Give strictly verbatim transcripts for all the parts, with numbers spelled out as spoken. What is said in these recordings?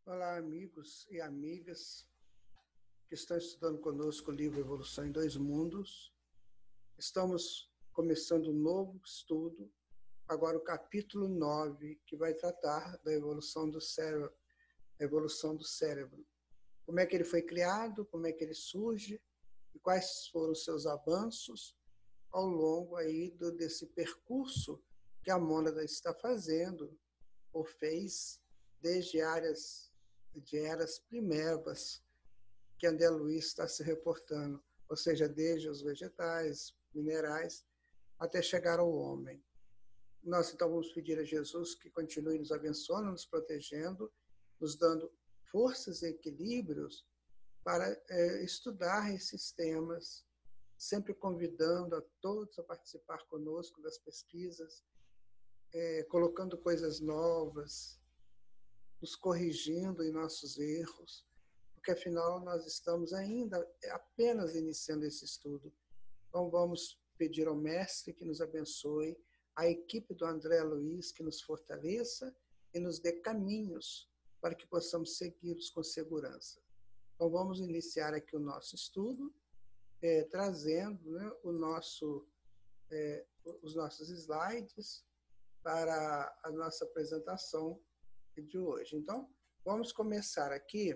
Olá, amigos e amigas que estão estudando conosco o livro Evolução em Dois Mundos. Estamos começando um novo estudo, agora o capítulo nove, que vai tratar da evolução do cérebro, evolução do cérebro. Como é que ele foi criado, como é que ele surge e quais foram os seus avanços ao longo aí do, desse percurso que a mônada está fazendo ou fez desde áreas de eras primevas que André Luiz está se reportando, ou seja, desde os vegetais, minerais, até chegar ao homem. Nós, então, vamos pedir a Jesus que continue nos abençoando, nos protegendo, nos dando forças e equilíbrios para é, estudar esses temas, sempre convidando a todos a participar conosco das pesquisas, é, colocando coisas novas, nos corrigindo em nossos erros, porque afinal nós estamos ainda apenas iniciando esse estudo. Então vamos pedir ao Mestre que nos abençoe, à equipe do André Luiz que nos fortaleça e nos dê caminhos para que possamos segui-los com segurança. Então vamos iniciar aqui o nosso estudo, é, trazendo né, o nosso, é, os nossos slides para a nossa apresentação de hoje. Então, vamos começar aqui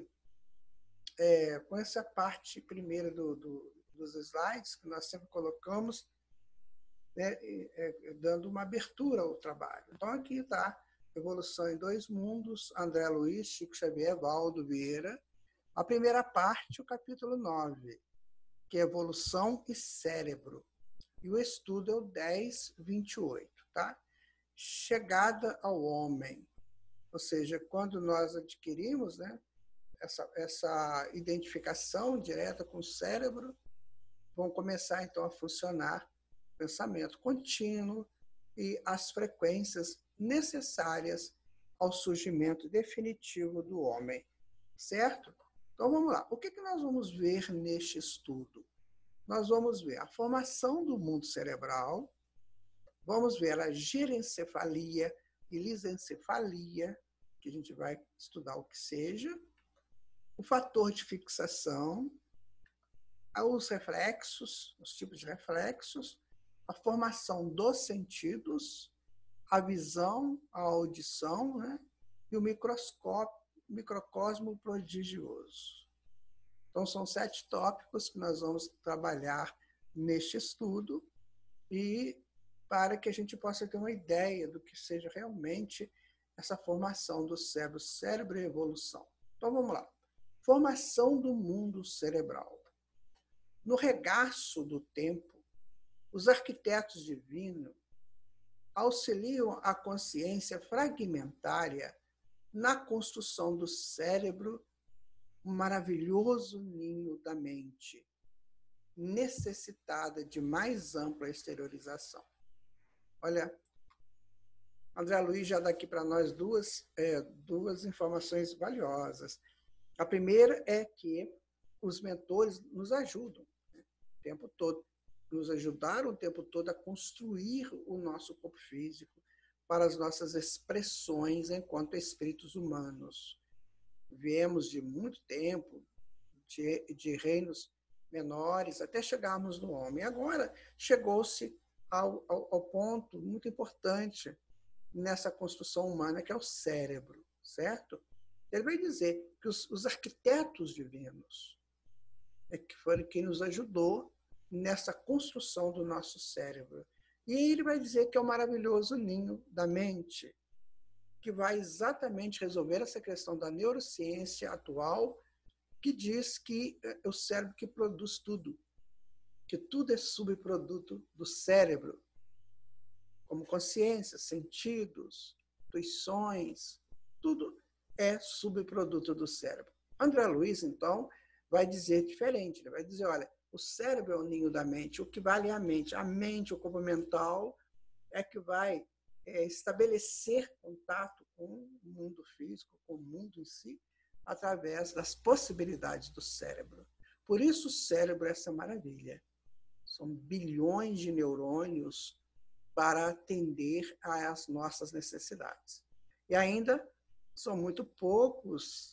é, com essa parte primeira do, do, dos slides, que nós sempre colocamos, né, é, dando uma abertura ao trabalho. Então, aqui está Evolução em Dois Mundos, André Luiz, Chico Xavier, Valdo Vieira. A primeira parte, o capítulo nove, que é Evolução e Cérebro. E o estudo é o dez, vinte e oito, tá? Chegada ao homem. Ou seja, quando nós adquirimos né, essa, essa identificação direta com o cérebro, vão começar então a funcionar o pensamento contínuo e as frequências necessárias ao surgimento definitivo do homem, certo? Então vamos lá. O que, que nós vamos ver neste estudo? Nós vamos ver a formação do mundo cerebral, vamos ver a girencefalia e lisencefalia, que a gente vai estudar o que seja, o fator de fixação, os reflexos, os tipos de reflexos, a formação dos sentidos, a visão, a audição, né? E o microscópio, microcosmo prodigioso. Então, são sete tópicos que nós vamos trabalhar neste estudo e para que a gente possa ter uma ideia do que seja realmente essa formação do cérebro, cérebro e evolução. Então, vamos lá. Formação do mundo cerebral. No regaço do tempo, os arquitetos divinos auxiliam a consciência fragmentária na construção do cérebro, um maravilhoso ninho da mente, necessitada de mais ampla exteriorização. Olha, André Luiz já dá aqui para nós duas, é, duas informações valiosas. A primeira é que os mentores nos ajudam né, o tempo todo, nos ajudaram o tempo todo a construir o nosso corpo físico para as nossas expressões enquanto espíritos humanos. Viemos de muito tempo, de, de reinos menores, até chegarmos no homem. Agora chegou-se ao, ao, ao ponto muito importante nessa construção humana, que é o cérebro, certo? Ele vai dizer que os, os arquitetos divinos é que foram quem nos ajudou nessa construção do nosso cérebro. E ele vai dizer que é o maravilhoso ninho da mente, que vai exatamente resolver essa questão da neurociência atual, que diz que é o cérebro que produz tudo, que tudo é subproduto do cérebro, como consciência, sentidos, intuições, tudo é subproduto do cérebro. André Luiz, então, vai dizer diferente. Ele vai dizer, olha, o cérebro é o ninho da mente, o que vale é a mente. A mente, o corpo mental, é que vai é, estabelecer contato com o mundo físico, com o mundo em si, através das possibilidades do cérebro. Por isso o cérebro é essa maravilha. São bilhões de neurônios para atender às nossas necessidades. E ainda são muito poucos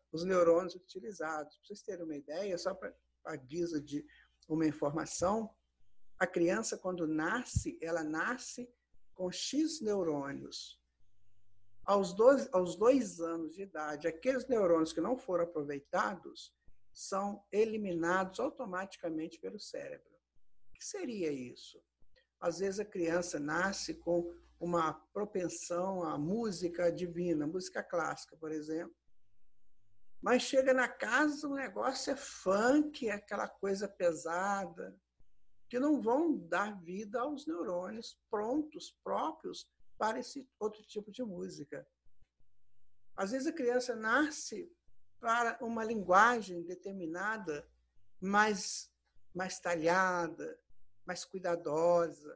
os neurônios utilizados. Para vocês terem uma ideia, só para a guisa de uma informação, a criança, quando nasce, ela nasce com X neurônios. Aos dois, aos dois anos de idade, aqueles neurônios que não foram aproveitados são eliminados automaticamente pelo cérebro. O que seria isso? Às vezes a criança nasce com uma propensão à música divina, música clássica, por exemplo. Mas chega na casa, o negócio é funk, é aquela coisa pesada, que não vão dar vida aos neurônios prontos, próprios, para esse outro tipo de música. Às vezes a criança nasce para uma linguagem determinada, mais, mais talhada, mais cuidadosa.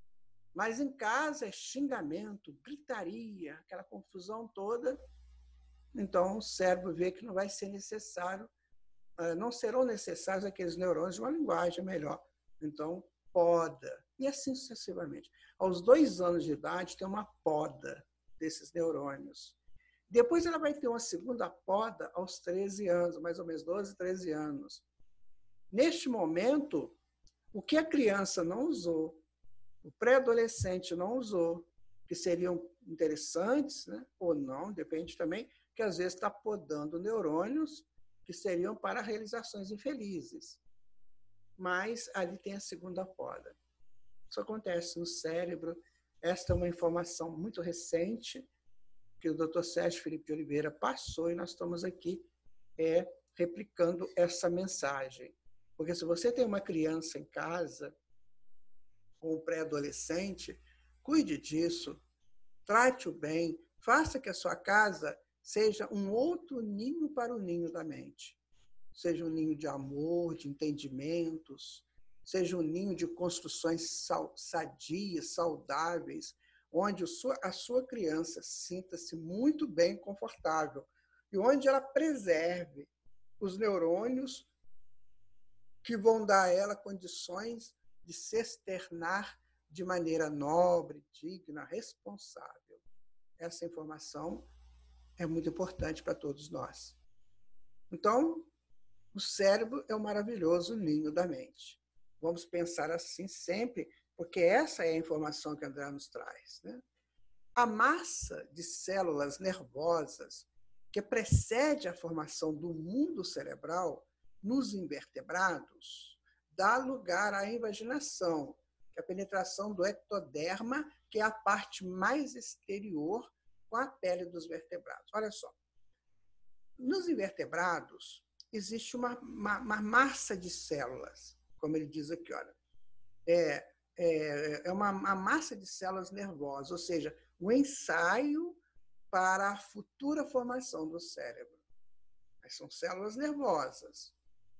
Mas em casa é xingamento, gritaria, aquela confusão toda. Então o cérebro vê que não vai ser necessário, não serão necessários aqueles neurônios de uma linguagem melhor. Então, poda. E assim sucessivamente. Aos dois anos de idade, tem uma poda desses neurônios. Depois ela vai ter uma segunda poda aos treze anos, mais ou menos doze, treze anos. Neste momento, o que a criança não usou, o pré-adolescente não usou, que seriam interessantes, né? Ou não, depende também, que às vezes está podando neurônios que seriam para realizações infelizes. Mas ali tem a segunda poda. Isso acontece no cérebro. Esta é uma informação muito recente que o doutor Sérgio Felipe de Oliveira passou e nós estamos aqui é, replicando essa mensagem. Porque se você tem uma criança em casa, ou um pré-adolescente, cuide disso, trate-o bem, faça que a sua casa seja um outro ninho para o ninho da mente. Seja um ninho de amor, de entendimentos, seja um ninho de construções sadias, saudáveis, onde a sua criança sinta-se muito bem confortável e onde ela preserve os neurônios que vão dar a ela condições de se externar de maneira nobre, digna, responsável. Essa informação é muito importante para todos nós. Então, o cérebro é o maravilhoso ninho da mente. Vamos pensar assim sempre, porque essa é a informação que André nos traz, né? A massa de células nervosas que precede a formação do mundo cerebral nos invertebrados dá lugar à invaginação, que é a penetração do ectoderma, que é a parte mais exterior com a pele dos vertebrados. Olha só, nos invertebrados existe uma, uma, uma massa de células, como ele diz aqui, olha, é, é, é uma, uma massa de células nervosas, ou seja, o ensaio para a futura formação do cérebro. Mas são células nervosas.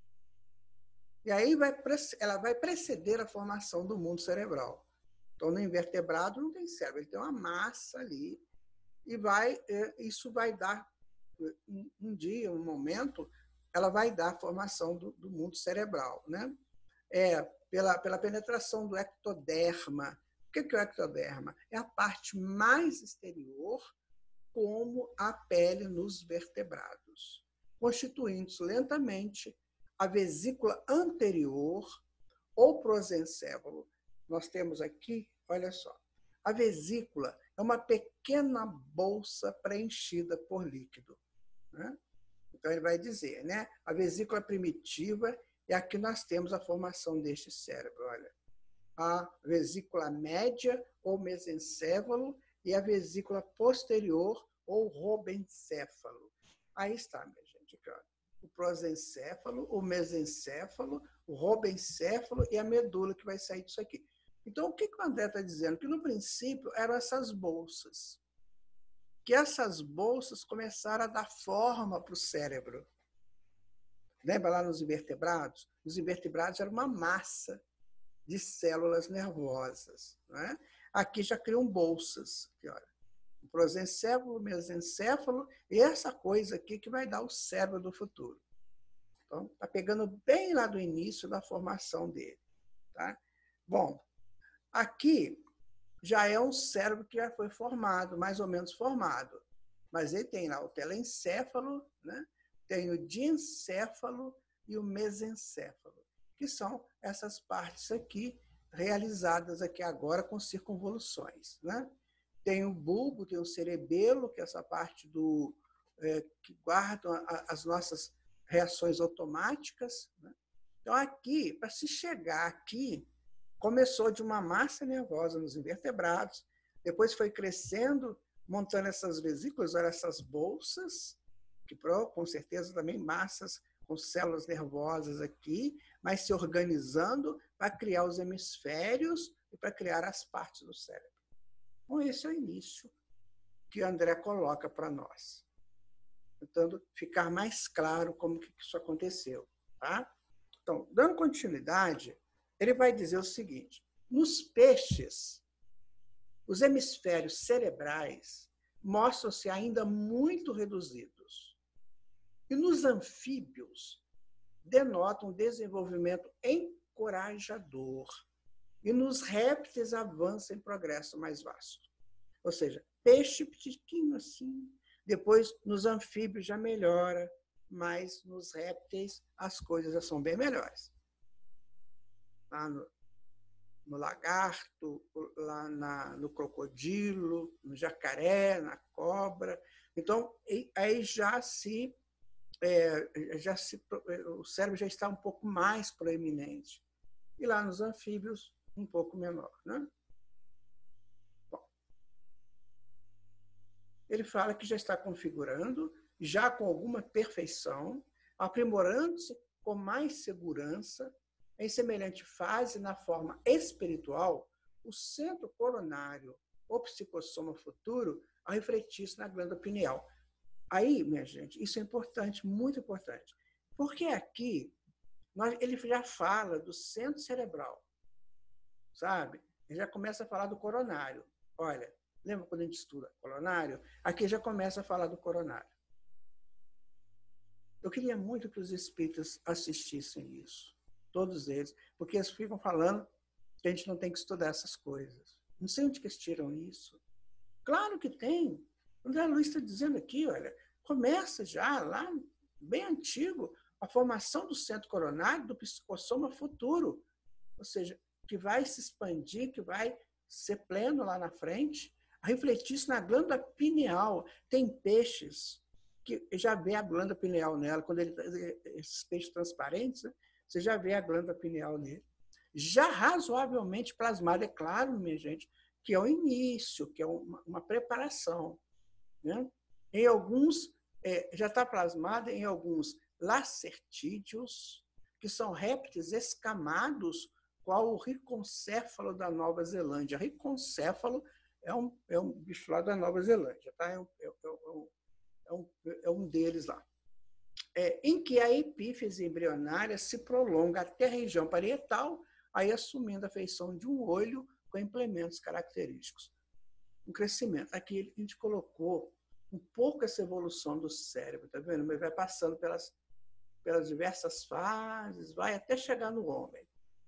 E aí vai, ela vai preceder a formação do mundo cerebral. Então, no invertebrado não tem cérebro, ele tem uma massa ali, e vai, isso vai dar, um dia, um momento, ela vai dar a formação do, do mundo cerebral, né? É, pela, pela penetração do ectoderma. O que é o ectoderma? É a parte mais exterior, como a pele nos vertebrados, constituindo-se lentamente a vesícula anterior ou prosencéfalo. Nós temos aqui, olha só, a vesícula é uma pequena bolsa preenchida por líquido, né? Então, ele vai dizer, né? A vesícula primitiva, e aqui nós temos a formação deste cérebro, olha. A vesícula média ou mesencéfalo e a vesícula posterior ou robencéfalo. Aí está, minha gente, aqui, ó. O prosencéfalo, o mesencéfalo, o robencéfalo e a medula que vai sair disso aqui. Então, o que o André está dizendo? Que no princípio eram essas bolsas. Que essas bolsas começaram a dar forma para o cérebro. Lembra lá nos invertebrados? Os invertebrados eram uma massa de células nervosas, né? Aqui já criam bolsas. Aqui, olha. O prosencéfalo, o mesencéfalo, e essa coisa aqui que vai dar o cérebro do futuro. Então, está pegando bem lá do início da formação dele. Tá? Bom, aqui já é um cérebro que já foi formado, mais ou menos formado. Mas ele tem lá o telencéfalo, né? tem o diencéfalo e o mesencéfalo, que são essas partes aqui, realizadas aqui agora com circunvoluções, né? Tem o bulbo, tem o cerebelo, que é essa parte do, é, que guarda a, as nossas reações automáticas, né? Então, aqui, para se chegar aqui, começou de uma massa nervosa nos invertebrados, depois foi crescendo, montando essas vesículas, olha, essas bolsas, que com certeza também massas com células nervosas aqui, mas se organizando para criar os hemisférios e para criar as partes do cérebro. Então, esse é o início que André coloca para nós, tentando ficar mais claro como que isso aconteceu. Tá? Então, dando continuidade, ele vai dizer o seguinte: nos peixes, os hemisférios cerebrais mostram-se ainda muito reduzidos. E nos anfíbios, denotam um desenvolvimento encorajador. E nos répteis, avança em progresso mais vasto. Ou seja, peixe pequenininho assim, depois nos anfíbios já melhora, mas nos répteis as coisas já são bem melhores. Lá no, no lagarto, lá na, no crocodilo, no jacaré, na cobra. Então, aí já se, é, já se, o cérebro já está um pouco mais proeminente. E lá nos anfíbios, um pouco menor. Né? Bom, ele fala que já está configurando, já com alguma perfeição, aprimorando-se com mais segurança, em semelhante fase, na forma espiritual, o centro coronário, o psicossoma futuro, a refletir-se na glândula pineal. Aí, minha gente, isso é importante, muito importante, porque aqui nós, ele já fala do centro cerebral, sabe? Ele já começa a falar do coronário. Olha, lembra quando a gente estuda coronário? Aqui já começa a falar do coronário. Eu queria muito que os espíritas assistissem isso, todos eles, porque eles ficam falando que a gente não tem que estudar essas coisas. Não sei onde que eles tiram isso. Claro que tem. O André Luiz está dizendo aqui, olha, começa já lá, bem antigo, a formação do centro coronário do psicossoma futuro, ou seja, que vai se expandir, que vai ser pleno lá na frente, a refletir-se na glândula pineal. Tem peixes que já vê a glândula pineal nela, quando ele, esses peixes transparentes, né, você já vê a glândula pineal nele. Já razoavelmente plasmado, é claro, minha gente, que é o início, que é uma, uma preparação. Né? Em alguns, é, já está plasmado em alguns lacertídeos, que são répteis escamados, qual o riconcéfalo da Nova Zelândia. Riconcéfalo é um, é um bicho lá da Nova Zelândia, tá? é, um, é, um, é, um, é um deles lá. É, em que a epífise embrionária se prolonga até a região parietal, aí assumindo a feição de um olho com implementos característicos. Um crescimento. Aqui a gente colocou um pouco essa evolução do cérebro, tá vendo? Mas vai passando pelas, pelas diversas fases, vai até chegar no homem.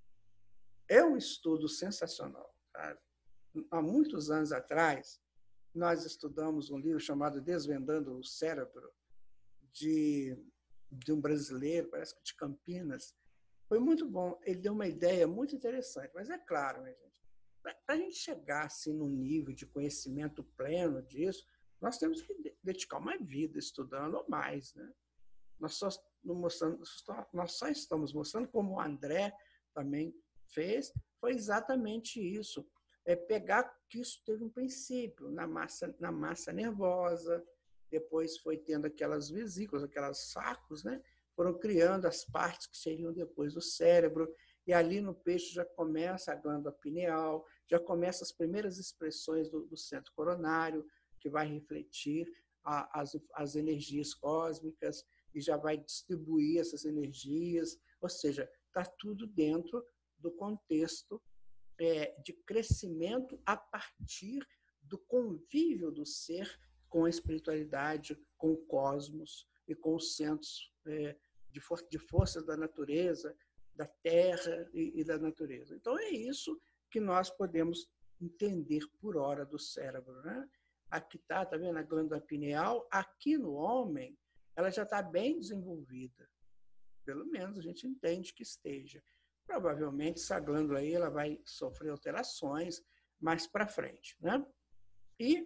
É um estudo sensacional. Tá? Há muitos anos atrás, nós estudamos um livro chamado Desvendando o Cérebro, de, de um brasileiro, parece que de Campinas. Foi muito bom. Ele deu uma ideia muito interessante. Mas é claro, minha gente, para a gente chegar assim, num nível de conhecimento pleno disso, nós temos que dedicar uma vida estudando ou mais. Né? Nós, só mostrando, nós só estamos mostrando, como o André também fez, foi exatamente isso. É pegar que isso teve um princípio na massa, na massa nervosa, depois foi tendo aquelas vesículas, aquelas sacos, né? Foram criando as partes que seriam depois do cérebro, e ali no peixe já começa a glândula pineal, já começam as primeiras expressões do, do centro coronário, que vai refletir a, as, as energias cósmicas e já vai distribuir essas energias, ou seja, está tudo dentro do contexto é, de crescimento a partir do convívio do ser com a espiritualidade, com o cosmos e com os centros é, de, for de forças da natureza, da terra e, e da natureza. Então, é isso que nós podemos entender por hora do cérebro. Né? Aqui está, tá vendo a glândula pineal? Aqui no homem, ela já está bem desenvolvida. Pelo menos a gente entende que esteja. Provavelmente essa glândula aí ela vai sofrer alterações mais para frente, né? E,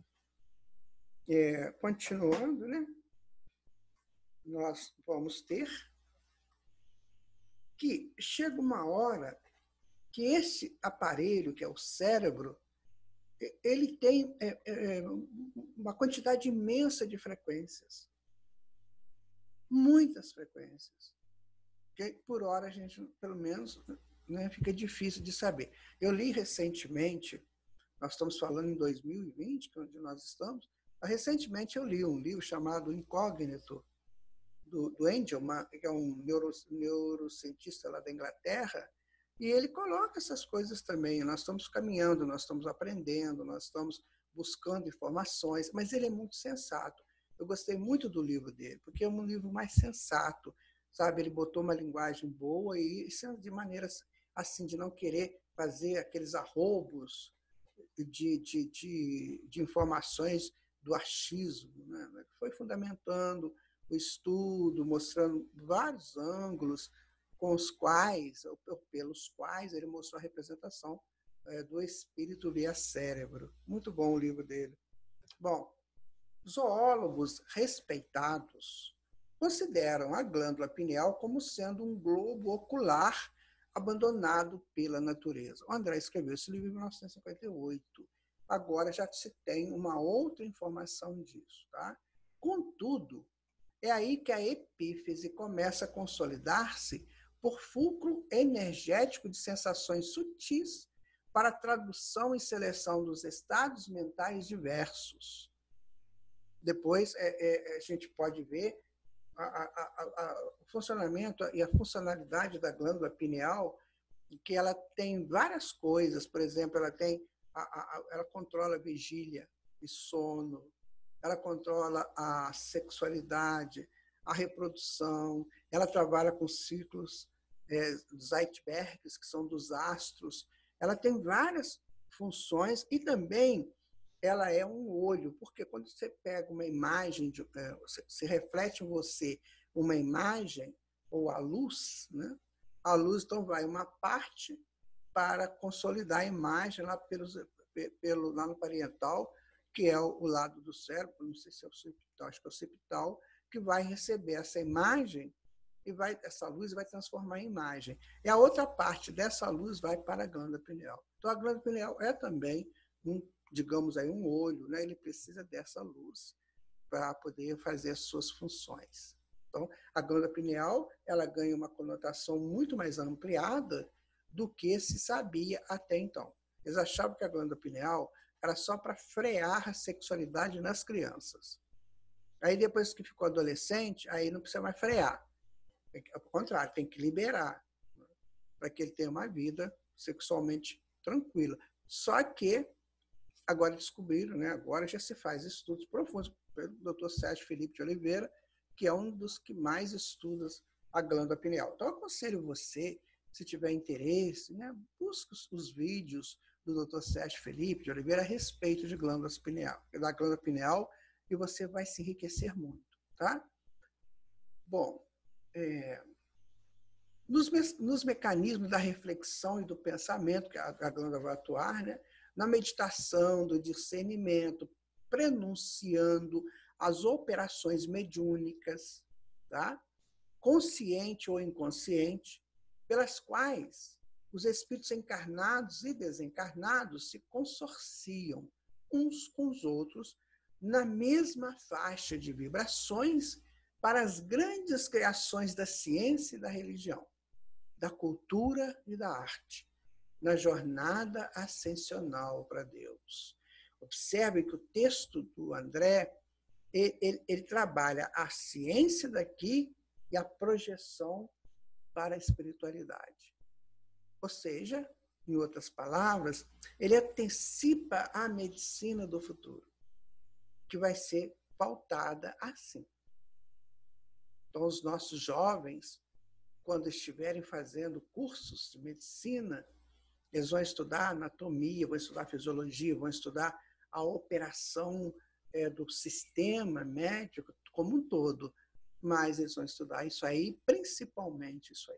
é, continuando, né? Nós vamos ter que chega uma hora que esse aparelho, que é o cérebro, ele tem é, é, uma quantidade imensa de frequências. Muitas frequências. Que por hora a gente, pelo menos, né, fica difícil de saber. Eu li recentemente, nós estamos falando em dois mil e vinte, que é onde nós estamos, recentemente eu li um livro chamado Incógnito, do, do Angel, que é um neuro, neurocientista lá da Inglaterra, e ele coloca essas coisas também. Nós estamos caminhando, nós estamos aprendendo, nós estamos buscando informações, mas ele é muito sensato. Eu gostei muito do livro dele, porque é um livro mais sensato, sabe? Ele botou uma linguagem boa e de maneira assim, de não querer fazer aqueles arroubos de, de, de, de informações do achismo, né? Foi fundamentando o estudo, mostrando vários ângulos com os quais, ou pelos quais ele mostrou a representação é, do espírito via cérebro. Muito bom o livro dele. Bom, zoólogos respeitados consideram a glândula pineal como sendo um globo ocular abandonado pela natureza. O André escreveu esse livro em mil novecentos e cinquenta e oito. Agora já se tem uma outra informação disso, tá? Contudo, é aí que a epífise começa a consolidar-se por fulcro energético de sensações sutis para tradução e seleção dos estados mentais diversos. Depois é, é, a gente pode ver a, a, a, o funcionamento e a funcionalidade da glândula pineal, que ela tem várias coisas. Por exemplo, ela tem a, a, ela controla a vigília e sono, ela controla a sexualidade, a reprodução, ela trabalha com ciclos é, dos icebergs, que são dos astros. Ela tem várias funções e também ela é um olho, porque quando você pega uma imagem, de, é, se reflete em você uma imagem, ou a luz, né? A luz então vai uma parte para consolidar a imagem lá, pelos, pelo, lá no parietal, que é o, o lado do cérebro, não sei se é o occipital, acho que é o occipital, que vai receber essa imagem e vai, essa luz vai transformar em imagem. E a outra parte dessa luz vai para a glândula pineal. Então, a glândula pineal é também um, digamos aí, um olho, né? Ele precisa dessa luz para poder fazer as suas funções. Então, a glândula pineal, ela ganha uma conotação muito mais ampliada do que se sabia até então. Eles achavam que a glândula pineal era só para frear a sexualidade nas crianças. Aí, depois que ficou adolescente, aí não precisa mais frear. Ao contrário, tem que liberar, né? Para que ele tenha uma vida sexualmente tranquila. Só que agora descobriram, né? Agora já se faz estudos profundos pelo doutor Sérgio Felipe de Oliveira, que é um dos que mais estuda a glândula pineal. Então, eu aconselho você, se tiver interesse, né? Busque os vídeos do doutor Sérgio Felipe de Oliveira a respeito de glândulas pineal, da glândula pineal, e você vai se enriquecer muito, tá? Bom, é, nos, nos mecanismos da reflexão e do pensamento que a, a glândula vai atuar, né? Na meditação, do discernimento, prenunciando as operações mediúnicas, tá? Consciente ou inconsciente, pelas quais os espíritos encarnados e desencarnados se consorciam uns com os outros na mesma faixa de vibrações para as grandes criações da ciência e da religião, da cultura e da arte, na jornada ascensional para Deus. Observe que o texto do André, ele, ele, ele trabalha a ciência daqui e a projeção para a espiritualidade. Ou seja, em outras palavras, ele antecipa a medicina do futuro, que vai ser pautada assim. Então, os nossos jovens, quando estiverem fazendo cursos de medicina, eles vão estudar anatomia, vão estudar fisiologia, vão estudar a operação é, do sistema médico, como um todo, mas eles vão estudar isso aí, principalmente isso aí.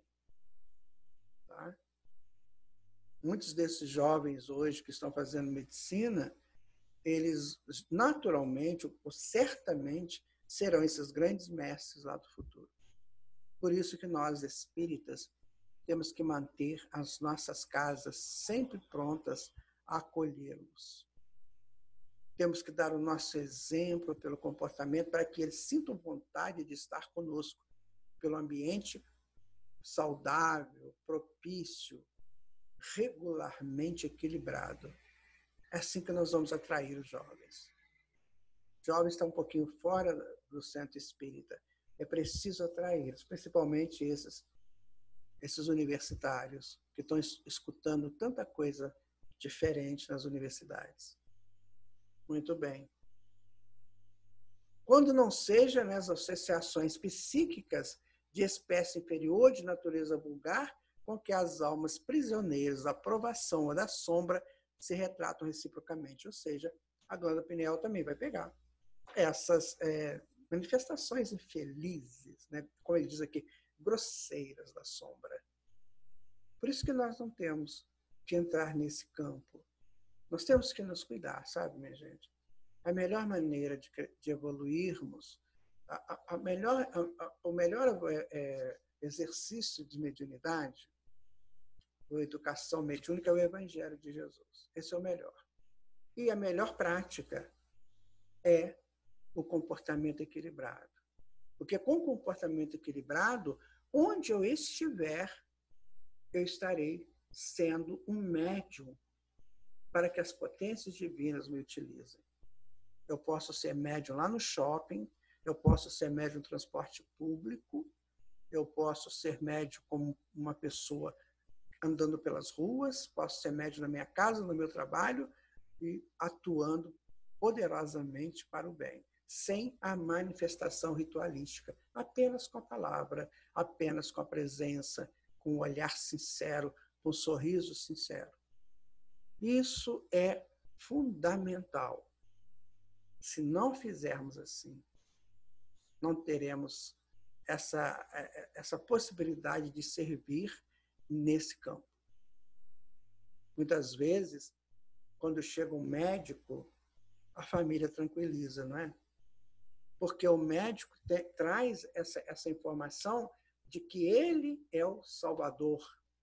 Tá? Muitos desses jovens hoje que estão fazendo medicina, eles naturalmente, ou certamente, serão esses grandes mestres lá do futuro. Por isso que nós, espíritas, temos que manter as nossas casas sempre prontas a acolhê-los. Temos que dar o nosso exemplo pelo comportamento para que eles sintam vontade de estar conosco, pelo ambiente saudável, propício, regularmente equilibrado. É assim que nós vamos atrair os jovens. Os jovens estão um pouquinho fora do centro espírita. É preciso atraí-los, principalmente esses, esses universitários que estão escutando tanta coisa diferente nas universidades. Muito bem. Quando não seja nas associações psíquicas de espécie inferior, de natureza vulgar, com que as almas prisioneiras da provação ou da sombra se retratam reciprocamente. Ou seja, a glândula pineal também vai pegar essas é, manifestações infelizes, né? Como ele diz aqui, grosseiras da sombra. Por isso que nós não temos que entrar nesse campo. Nós temos que nos cuidar, sabe, minha gente? A melhor maneira de, de evoluirmos, a, a, a melhor, a, a, o melhor é, exercício de mediunidade, ou educação mediúnica, é o Evangelho de Jesus. Esse é o melhor. E a melhor prática é o comportamento equilibrado. Porque com o comportamento equilibrado, onde eu estiver, eu estarei sendo um médium para que as potências divinas me utilizem. Eu posso ser médium lá no shopping, eu posso ser médium no transporte público, eu posso ser médium como uma pessoa andando pelas ruas, posso ser médium na minha casa, no meu trabalho, e atuando poderosamente para o bem, sem a manifestação ritualística, apenas com a palavra, apenas com a presença, com o olhar sincero, com o sorriso sincero. Isso é fundamental. Se não fizermos assim, não teremos essa, essa possibilidade de servir nesse campo. Muitas vezes, quando chega um médico, a família tranquiliza, não é? Porque o médico te, traz essa, essa informação de que ele é o Salvador.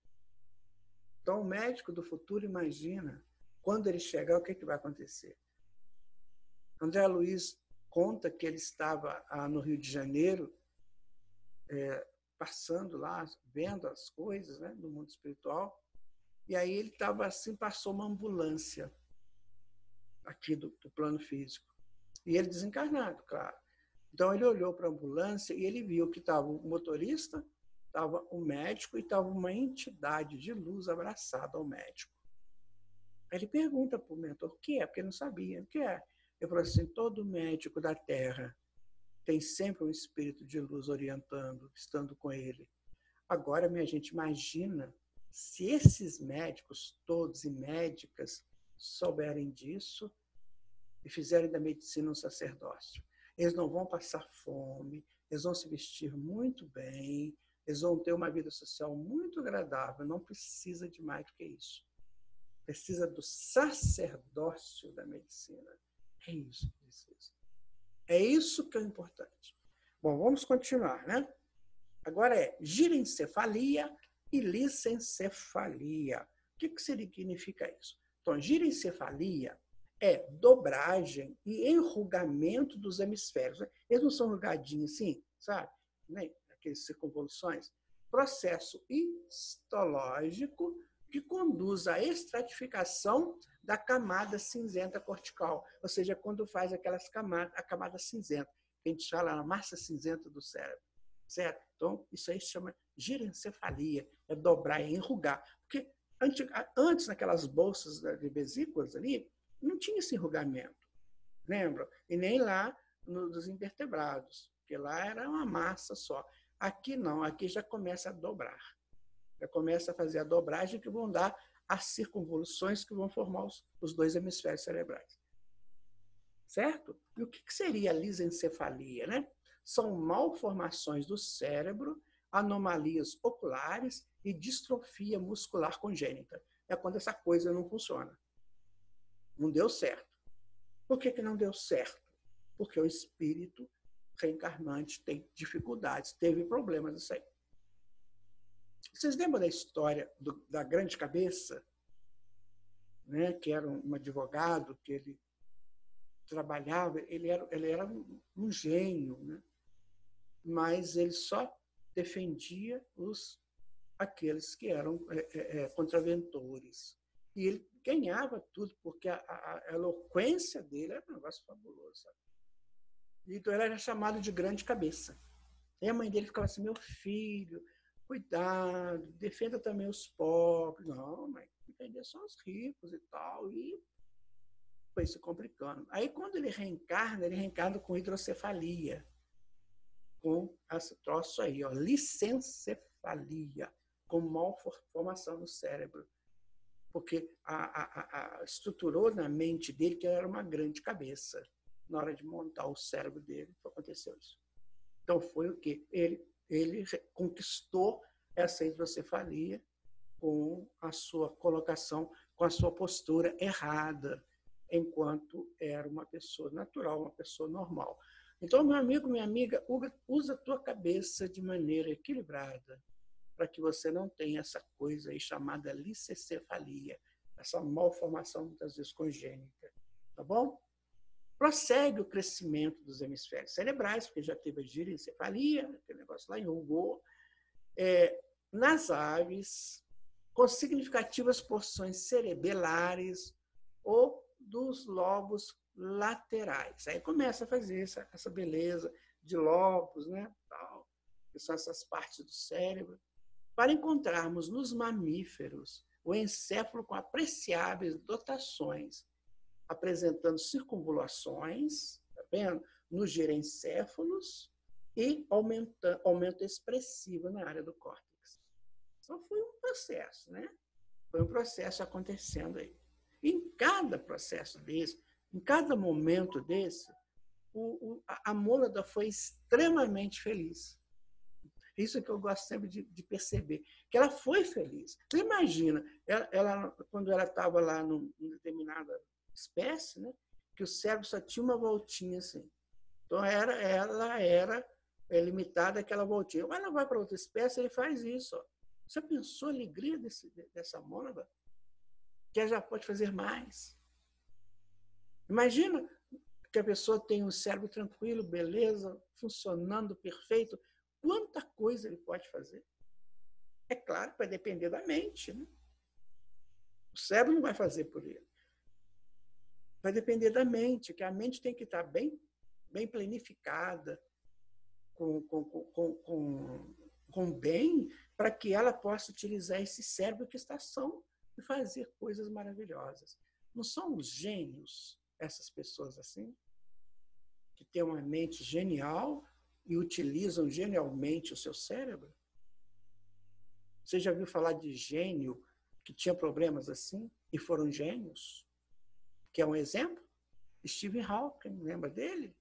Então, o médico do futuro imagina, quando ele chegar, o que, que vai acontecer? André Luiz conta que ele estava ah, no Rio de Janeiro, é, passando lá, vendo as coisas, né, do mundo espiritual, e aí ele estava assim, passou uma ambulância aqui do, do plano físico. E ele desencarnado, claro. Então, ele olhou para a ambulância e ele viu que estava o motorista, estava o médico e estava uma entidade de luz abraçada ao médico. Aí ele pergunta para o mentor, o que é? Porque ele não sabia. O que é? Ele falou assim, todo médico da Terra tem sempre um espírito de luz orientando, estando com ele. Agora, minha gente, imagina se esses médicos todos e médicas souberem disso e fizerem da medicina um sacerdócio. Eles não vão passar fome, eles vão se vestir muito bem, eles vão ter uma vida social muito agradável, não precisa de mais do que isso. Precisa do sacerdócio da medicina. É isso que precisa. É isso que é importante. Bom, vamos continuar, né? Agora é girencefalia e licencefalia. O que, que significa isso? Então, girencefalia é dobragem e enrugamento dos hemisférios. Eles não são enrugadinhos assim, sabe? Nem aqueles circunvoluções. Processo histológico que conduz à estratificação da camada cinzenta cortical, ou seja, quando faz aquelas camadas, a camada cinzenta, que a gente fala a massa cinzenta do cérebro, certo? Então, isso aí se chama girencefalia, é dobrar, é enrugar. Porque antes, antes naquelas bolsas de vesículas ali, não tinha esse enrugamento, lembra? E nem lá nos invertebrados, porque lá era uma massa só. Aqui não, aqui já começa a dobrar. Já começa a fazer a dobragem que vão dar as circunvoluções que vão formar os, os dois hemisférios cerebrais. Certo? E o que, que seria a lisencefalia, né? são malformações do cérebro, anomalias oculares e distrofia muscular congênita. É quando essa coisa não funciona. Não deu certo. Por que que não deu certo? Porque o espírito reencarnante tem dificuldades, teve problemas isso aí. Vocês lembram da história do, da grande cabeça? Né? Que era um advogado, que ele trabalhava, ele era, ele era um, um gênio, né? Mas ele só defendia os, aqueles que eram é, é, contraventores. E ele ganhava tudo, porque a, a, a eloquência dele era um negócio fabuloso. Sabe? Então ele era chamado de grande cabeça. E a mãe dele ficava assim, meu filho, cuidado, defenda também os pobres. Não, mãe, defender só os ricos e tal. E foi se complicando. Aí, quando ele reencarna, ele reencarna com hidrocefalia, com esse troço aí, ó, licencefalia, com malformação no cérebro. Porque a, a, a, estruturou na mente dele que era uma grande cabeça. Na hora de montar o cérebro dele, aconteceu isso. Então, foi o quê? Ele, ele conquistou essa hidrocefalia com a sua colocação, com a sua postura errada, enquanto era uma pessoa natural, uma pessoa normal. Então, meu amigo, minha amiga, usa a tua cabeça de maneira equilibrada, para que você não tenha essa coisa aí chamada licencefalia, essa malformação, muitas vezes, congênita. Tá bom? Prossegue o crescimento dos hemisférios cerebrais, porque já teve a girencefalia, aquele negócio lá enrugou. É, nas aves, com significativas porções cerebelares ou dos lobos laterais. Aí começa a fazer essa, essa beleza de lobos, né? Tal, que são essas partes do cérebro, para encontrarmos nos mamíferos o encéfalo com apreciáveis dotações, apresentando circunvulações, tá vendo? Nos girencéfalos e aumenta, aumento expressivo na área do córtex. Então, foi um processo, né? Foi um processo acontecendo aí. Em cada processo desse, em cada momento desse, o, o, a mônada foi extremamente feliz. Isso é que eu gosto sempre de, de perceber, que ela foi feliz. Você imagina, ela, ela, quando ela estava lá numa determinada espécie, né, que o cérebro só tinha uma voltinha assim. Então, era, ela era é, limitada àquela voltinha. Mas ela vai para outra espécie, ele faz isso. Ó. Você pensou a alegria desse, dessa mônada? Que ela já pode fazer mais. Imagina que a pessoa tem um cérebro tranquilo, beleza, funcionando perfeito. Quanta coisa ele pode fazer? É claro, vai depender da mente. Né? O cérebro não vai fazer por ele. Vai depender da mente, que a mente tem que estar bem, bem planificada, com, com, com, com, com bem, para que ela possa utilizar esse cérebro que está são e fazer coisas maravilhosas. Não são os gênios, essas pessoas assim, que têm uma mente genial e utilizam genialmente o seu cérebro? Você já ouviu falar de gênio que tinha problemas assim e foram gênios? Que é um exemplo? Stephen Hawking, lembra dele?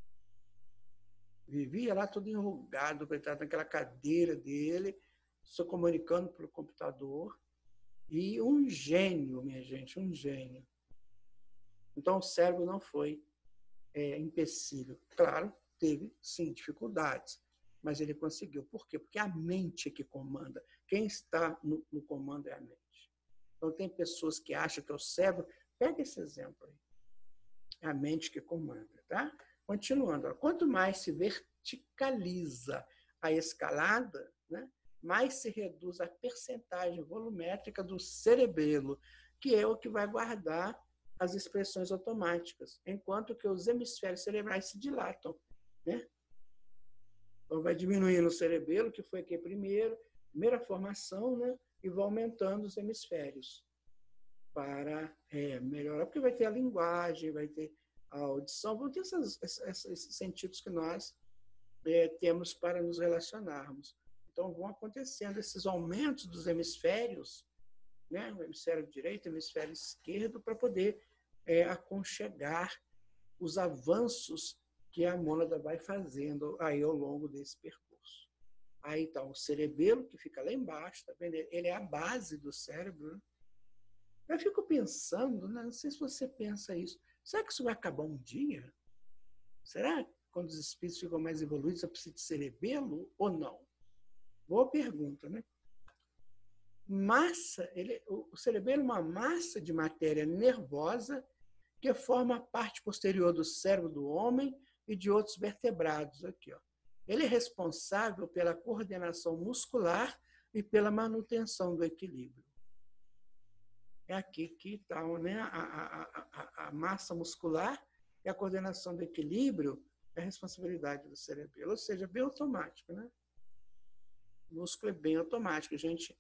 Vivia lá todo enrugado, coitado, naquela cadeira dele, se comunicando pelo computador. E um gênio, minha gente, um gênio. Então, o cérebro não foi é, empecilho. Claro, teve, sim, dificuldades, mas ele conseguiu. Por quê? Porque é a mente que comanda. Quem está no, no comando é a mente. Então, tem pessoas que acham que é o cérebro. Pega esse exemplo aí. É a mente que comanda, tá? Continuando. Quanto mais se verticaliza a escalada, né, mais se reduz a percentagem volumétrica do cerebelo, que é o que vai guardar as expressões automáticas, enquanto que os hemisférios cerebrais se dilatam. Né? Então, vai diminuindo o cerebelo, que foi aqui primeiro, primeira formação, né, e vai aumentando os hemisférios para é, melhorar, porque vai ter a linguagem, vai ter a audição, vão ter essas, essas, esses sentidos que nós é, temos para nos relacionarmos. Então, vão acontecendo esses aumentos dos hemisférios, né, o hemisfério direito, o hemisfério esquerdo, para poder é, aconchegar os avanços que a mônada vai fazendo aí ao longo desse percurso. Aí está o cerebelo, que fica lá embaixo, tá vendo? Ele é a base do cérebro, né? Eu fico pensando, né? Não sei se você pensa isso, será que isso vai acabar um dia? Será que quando os espíritos ficam mais evoluídos, eu preciso de cerebelo ou não? Boa pergunta, né? Massa, ele, o cerebelo é uma massa de matéria nervosa que forma a parte posterior do cérebro do homem e de outros vertebrados. Aqui, ó. Ele é responsável pela coordenação muscular e pela manutenção do equilíbrio. É aqui que está, né, a, a, a, a massa muscular e a coordenação do equilíbrio é a responsabilidade do cerebelo, ou seja, bem automático, né? O músculo é bem automático, a gente,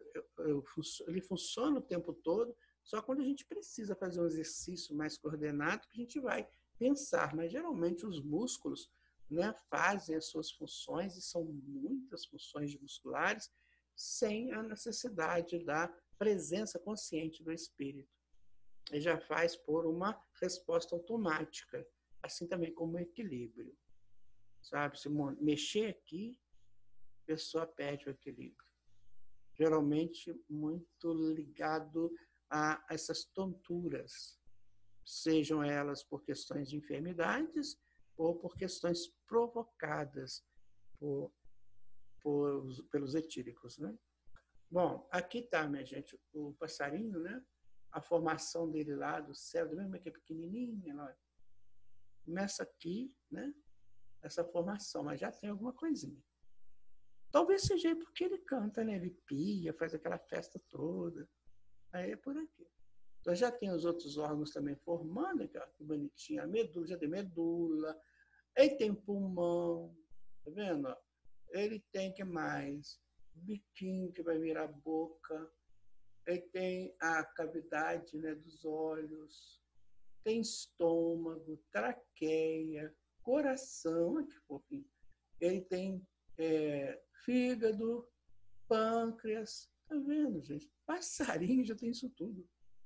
ele funciona o tempo todo, só quando a gente precisa fazer um exercício mais coordenado que a gente vai pensar, mas geralmente os músculos, né, fazem as suas funções, e são muitas funções musculares, sem a necessidade da presença consciente do espírito. Ele já faz por uma resposta automática, assim também como o equilíbrio. Sabe, se mexer aqui, a pessoa perde o equilíbrio. Geralmente muito ligado a essas tonturas, sejam elas por questões de enfermidades ou por questões provocadas por, por, pelos etíricos, né? Bom, aqui está, minha gente, o passarinho, né? A formação dele lá do cérebro, mesmo que é pequenininha, olha. Começa aqui, né? Essa formação, mas já tem alguma coisinha. Talvez seja porque ele canta, né? Ele pia, faz aquela festa toda. Aí é por aqui. Então já tem os outros órgãos também formando, aqui, ó, que bonitinho. A medula, já tem medula, ele tem pulmão, tá vendo? Ele tem, que mais? Biquinho que vai virar boca. Ele tem a cavidade, né, dos olhos, tem estômago, traqueia, coração, olha que fofinho. Ele tem é, fígado, pâncreas. Tá vendo, gente? Passarinho já tem isso tudo.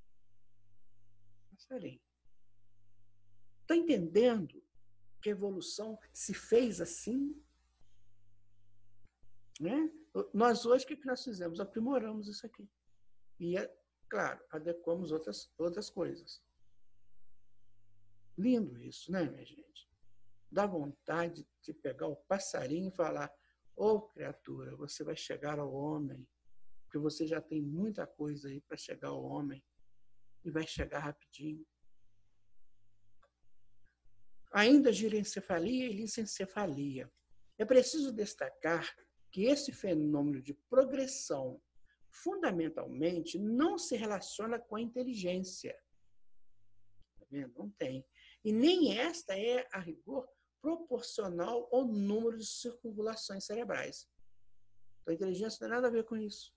Passarinho. Tá entendendo que a evolução se fez assim? Né? Nós hoje, o que nós fizemos? Aprimoramos isso aqui. E, é, claro, adequamos outras, outras coisas. Lindo isso, né, minha gente? Dá vontade de pegar o passarinho e falar: ô, oh, criatura, você vai chegar ao homem, porque você já tem muita coisa aí para chegar ao homem, e vai chegar rapidinho. Ainda girencefalia e licencefalia. É preciso destacar que esse fenômeno de progressão fundamentalmente não se relaciona com a inteligência. Tá vendo? Não tem. E nem esta é, a rigor, proporcional ao número de circunvalações cerebrais. Então, a inteligência não tem nada a ver com isso.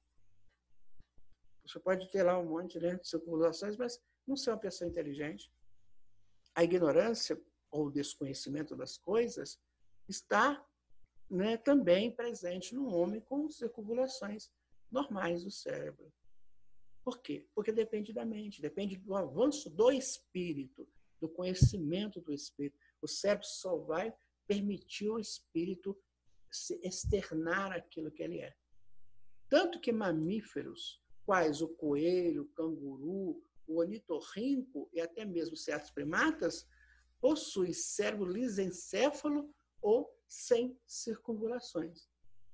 Você pode ter lá um monte, né, de circunvalações, mas não ser uma pessoa inteligente. A ignorância ou o desconhecimento das coisas está, né, também presente no homem com circunvalações normais do cérebro. Por quê? Porque depende da mente, depende do avanço do espírito, do conhecimento do espírito. O cérebro só vai permitir ao espírito se externar aquilo que ele é. Tanto que mamíferos, quais o coelho, o canguru, o ornitorrinco e até mesmo certos primatas, possuem cérebro lisencéfalo ou sem circunvalações.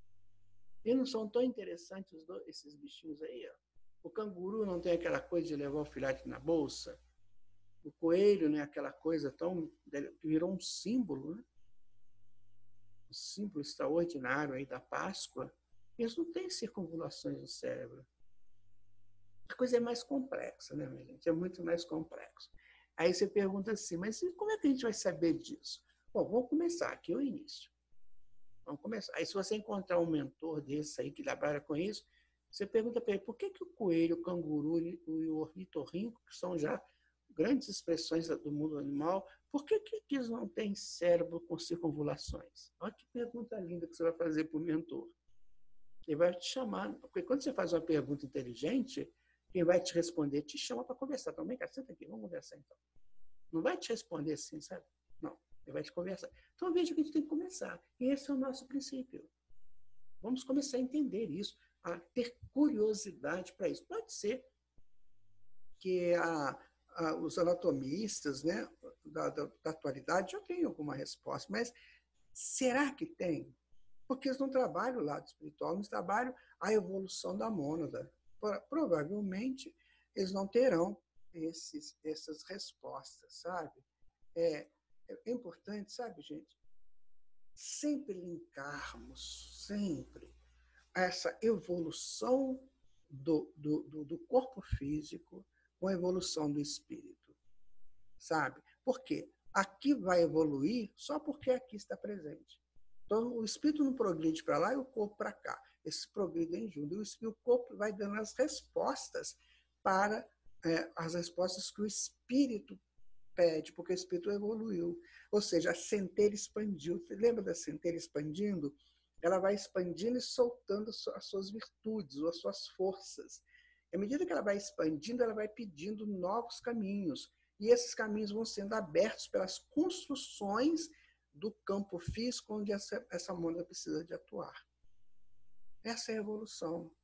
E não são tão interessantes esses bichinhos aí, ó. O canguru não tem aquela coisa de levar o filhote na bolsa. O coelho não é aquela coisa tão... que virou um símbolo, né? Um símbolo extraordinário aí da Páscoa. Eles não têm circunvalações no cérebro. A coisa é mais complexa, né, minha gente? É muito mais complexo. Aí você pergunta assim, mas como é que a gente vai saber disso? Bom, vamos começar aqui, o início. Vamos começar. Aí se você encontrar um mentor desse aí que trabalha com isso, você pergunta para ele, por que, que o coelho, o canguru e o ornitorrinco, que são já grandes expressões do mundo animal, por que, que eles não têm cérebro com circunvalações? Olha que pergunta linda que você vai fazer para o mentor. Ele vai te chamar, porque quando você faz uma pergunta inteligente, quem vai te responder te chama para conversar. Então, vem cá, senta aqui, vamos conversar então. Não vai te responder assim, sabe? Não. Ele vai te conversar. Então, veja que a gente tem que começar. E esse é o nosso princípio. Vamos começar a entender isso, a ter curiosidade para isso. Pode ser que a, a, os anatomistas, né, da, da, da atualidade já tenham alguma resposta, mas será que tem? Porque eles não trabalham o lado espiritual, eles trabalham a evolução da mônada. Provavelmente, eles não terão esses, essas respostas, sabe? É, é importante, sabe, gente? Sempre linkarmos, sempre, essa evolução do, do, do, do corpo físico com a evolução do espírito, sabe? Por quê? Aqui vai evoluir só porque aqui está presente. Então, o espírito não progride para lá e o corpo para cá. Esses progridem juntos. E o corpo vai dando as respostas para é, as respostas que o espírito pede, porque o espírito evoluiu. Ou seja, a centelha expandiu. Você lembra da centelha expandindo? Ela vai expandindo e soltando as suas virtudes, ou as suas forças. À medida que ela vai expandindo, ela vai pedindo novos caminhos. E esses caminhos vão sendo abertos pelas construções do campo físico onde essa, essa mônada precisa de atuar. Essa é a evolução.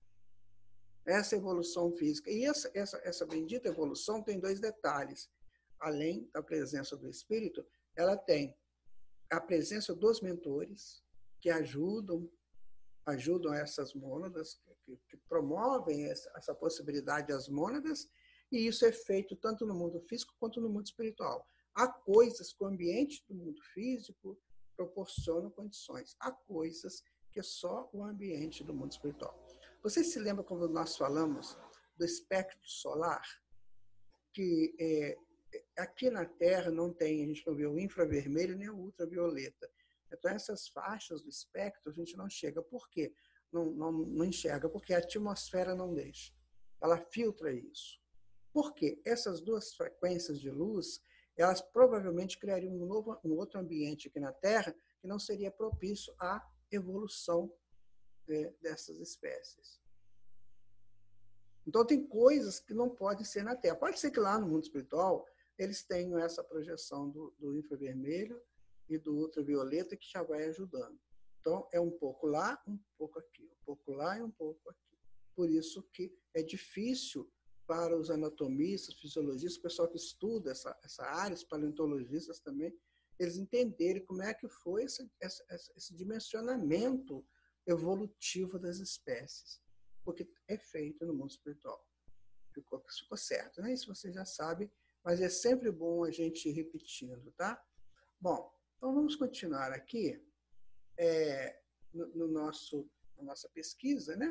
Essa é a evolução física. E essa, essa, essa bendita evolução tem dois detalhes. Além da presença do espírito, ela tem a presença dos mentores, que ajudam, ajudam essas mônadas, que, que promovem essa, essa possibilidade das mônadas, e isso é feito tanto no mundo físico quanto no mundo espiritual. Há coisas que o ambiente do mundo físico proporciona condições. Há coisas que só o ambiente do mundo espiritual. Você se lembra quando nós falamos do espectro solar? Que é, aqui na Terra não tem, a gente não vê o infravermelho nem o ultravioleta. Então, essas faixas do espectro a gente não chega. Por quê? Não, não, não enxerga, porque a atmosfera não deixa. Ela filtra isso. Por quê? Essas duas frequências de luz, elas provavelmente criariam um, novo, um outro ambiente aqui na Terra que não seria propício à evolução é, dessas espécies. Então, tem coisas que não podem ser na Terra. Pode ser que lá no mundo espiritual eles tenham essa projeção do, do infravermelho e do ultravioleta que já vai ajudando. Então, é um pouco lá, um pouco aqui, um pouco lá e um pouco aqui. Por isso que é difícil para os anatomistas, fisiologistas, o pessoal que estuda essa, essa área, os paleontologistas também, eles entenderem como é que foi esse, esse, esse dimensionamento evolutivo das espécies, porque é feito no mundo espiritual. Ficou, ficou certo, né? Isso você já sabe, mas é sempre bom a gente ir repetindo, tá? Bom, então vamos continuar aqui é, no, no nosso, na nossa pesquisa, né?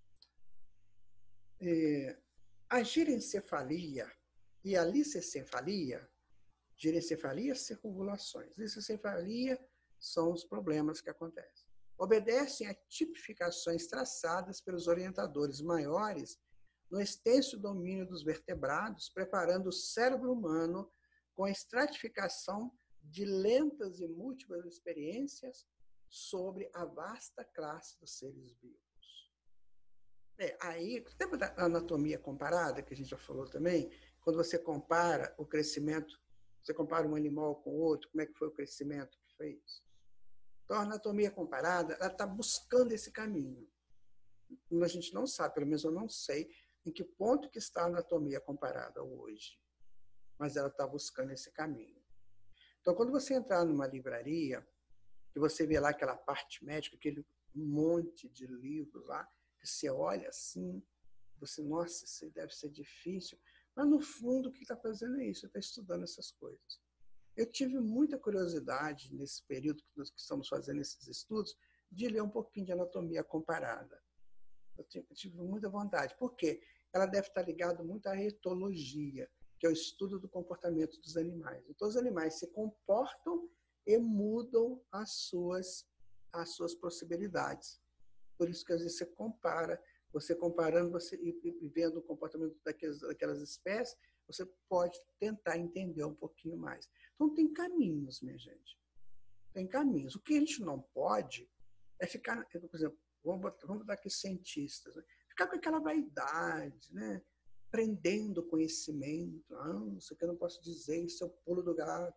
É, a girencefalia e a licencefalia, girencefalia, circunvulações, licencefalia são os problemas que acontecem. Obedecem a tipificações traçadas pelos orientadores maiores no extenso domínio dos vertebrados, preparando o cérebro humano com a estratificação de lentas e múltiplas experiências sobre a vasta classe dos seres vivos. É, aí, lembra da anatomia comparada, que a gente já falou também? Quando você compara o crescimento, você compara um animal com o outro, como é que foi o crescimento que fez? Então, a anatomia comparada, ela está buscando esse caminho. A gente não sabe, pelo menos eu não sei, em que ponto que está a anatomia comparada hoje. Mas ela está buscando esse caminho. Então, quando você entrar numa livraria, e você vê lá aquela parte médica, aquele monte de livros lá, que você olha assim, você, nossa, isso deve ser difícil. Mas, no fundo, o que está fazendo é isso, está estudando essas coisas. Eu tive muita curiosidade, nesse período que nós estamos fazendo esses estudos, de ler um pouquinho de anatomia comparada. Eu tive muita vontade. Por quê? Ela deve estar ligada muito à etologia, que é o estudo do comportamento dos animais. Então, os animais se comportam e mudam as suas, as suas possibilidades. Por isso que, às vezes, você compara, você comparando você, e vendo o comportamento daquelas, daquelas espécies, você pode tentar entender um pouquinho mais. Então, tem caminhos, minha gente. Tem caminhos. O que a gente não pode é ficar, por exemplo, vamos botar, vamos botar aqui cientistas, né? Ficar com aquela vaidade, né? Prendendo conhecimento. Ah, isso aqui eu não posso dizer, isso é o pulo do gato.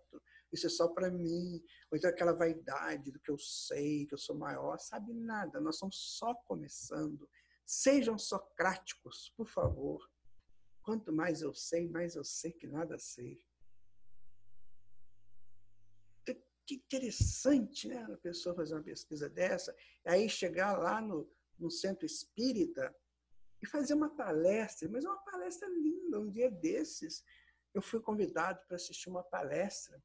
isso é só para mim, ou então aquela vaidade do que eu sei, que eu sou maior, sabe nada, nós estamos só começando. Sejam socráticos, por favor. Quanto mais eu sei, mais eu sei que nada sei. Que interessante, né? A pessoa fazer uma pesquisa dessa, aí chegar lá no, no centro espírita e fazer uma palestra, mas uma palestra linda. Um dia desses, eu fui convidado para assistir uma palestra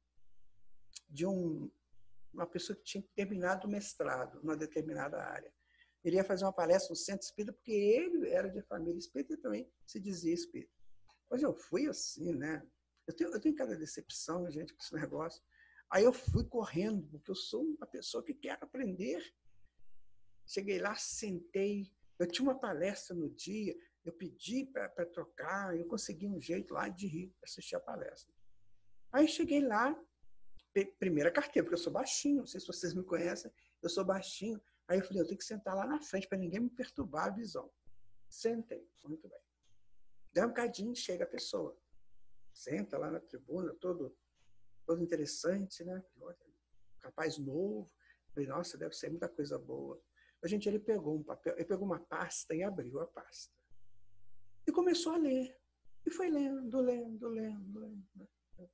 de um, uma pessoa que tinha terminado o mestrado numa determinada área. Ele ia fazer uma palestra no centro espírita, porque ele era de família espírita e também se dizia espírita. Mas eu fui assim, né? Eu tenho, eu tenho cada decepção, gente, com esse negócio. Aí eu fui correndo, porque eu sou uma pessoa que quer aprender. Cheguei lá, sentei. Eu tinha uma palestra no dia, eu pedi para trocar, eu consegui um jeito lá de ir assistir a palestra. Aí cheguei lá, primeira carteira, porque eu sou baixinho, não sei se vocês me conhecem, eu sou baixinho. Aí eu falei, eu tenho que sentar lá na frente para ninguém me perturbar a visão. Sentei, muito bem. Daí um bocadinho, chega a pessoa. Senta lá na tribuna, todo, todo interessante, né? Rapaz novo. Falei, nossa, deve ser muita coisa boa. A gente, ele pegou um papel, ele pegou uma pasta e abriu a pasta. E começou a ler. E foi lendo, lendo, lendo, lendo.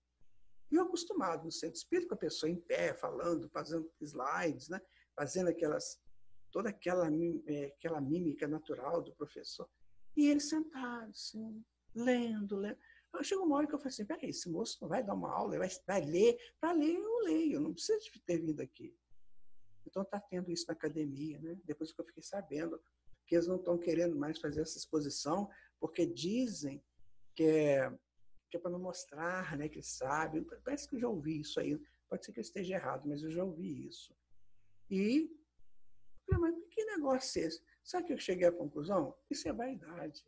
E eu acostumado no centro espírita, com a pessoa em pé, falando, fazendo slides, né? Fazendo aquelas, toda aquela, aquela mímica natural do professor. E ele sentado, assim, lendo, lendo. Chegou uma hora que eu falei assim, peraí, esse moço não vai dar uma aula, vai, vai ler. Para ler, eu leio, não precisa de ter vindo aqui. Então está tendo isso na academia, né? Depois que eu fiquei sabendo que eles não estão querendo mais fazer essa exposição, porque dizem que é, que é para não mostrar, né, que eles sabem. Parece que eu já ouvi isso aí. Pode ser que eu esteja errado, mas eu já ouvi isso. E, mas que negócio é esse? Sabe que eu cheguei à conclusão? Isso é vaidade.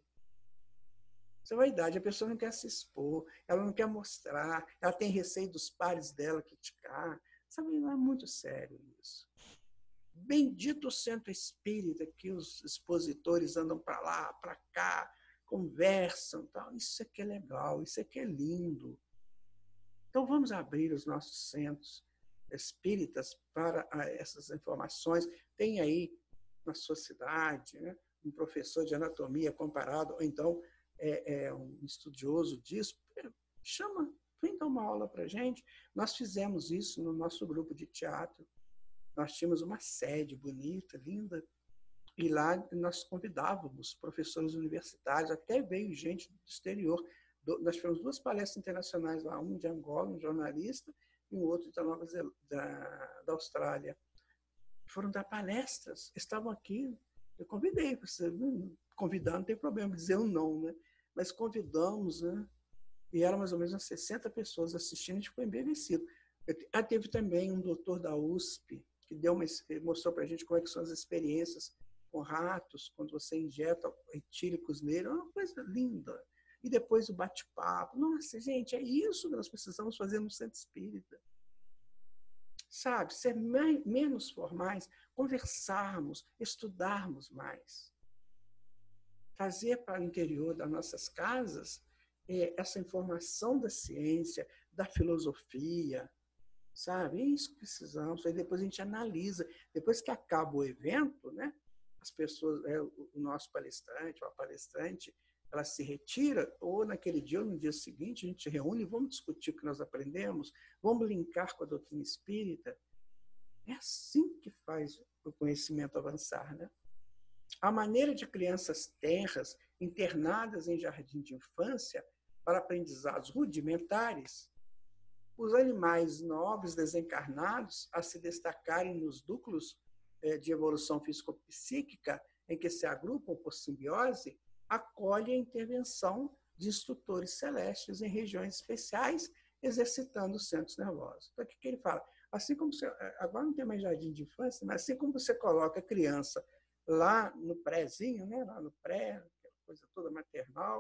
Isso é vaidade. A pessoa não quer se expor, ela não quer mostrar, ela tem receio dos pares dela criticar. Sabe, não é muito sério isso. Bendito o centro espírita, que os expositores andam para lá, para cá, conversam. Tal. Isso é que é legal, isso é que é lindo. Então, vamos abrir os nossos centros espíritas para essas informações. Tem aí na sua cidade, né, um professor de anatomia comparado, ou então é, é um estudioso disso, chama, vem dar uma aula para a gente. Nós fizemos isso no nosso grupo de teatro. Nós tínhamos uma sede bonita, linda, e lá nós convidávamos professores universitários, até veio gente do exterior. Nós tivemos duas palestras internacionais lá, um de Angola, um jornalista, e um outro da, Nova Zel... da, da Austrália. Foram dar palestras, estavam aqui. Eu convidei, você convidar não tem problema, dizer um não, né? Mas convidamos, né? E eram mais ou menos umas sessenta pessoas assistindo, a gente ficou embevecido. Ah, teve também um doutor da U S P, que deu uma, mostrou para a gente como é que são as experiências com ratos, quando você injeta etílicos nele, é uma coisa linda. E depois o bate-papo. Nossa, gente, é isso que nós precisamos fazer no centro espírita. Sabe, ser mais, menos formais, conversarmos, estudarmos mais. Trazer para o interior das nossas casas é, essa informação da ciência, da filosofia, sabe? É isso que precisamos. Aí depois a gente analisa. Depois que acaba o evento, né? As pessoas, é, o nosso palestrante, ou a palestrante, ela se retira, ou naquele dia ou no dia seguinte, a gente reúne e vamos discutir o que nós aprendemos, vamos linkar com a doutrina espírita. É assim que faz o conhecimento avançar, né? A maneira de crianças tenras, internadas em jardim de infância, para aprendizados rudimentares, os animais nobres desencarnados a se destacarem nos núcleos de evolução físico-psíquica em que se agrupam por simbiose, acolhem a intervenção de instrutores celestes em regiões especiais, exercitando os centros nervosos. Então, o que ele fala? Assim como você, agora não tem mais jardim de infância, mas assim como você coloca a criança lá no prézinho, né, lá no pré, aquela coisa toda maternal,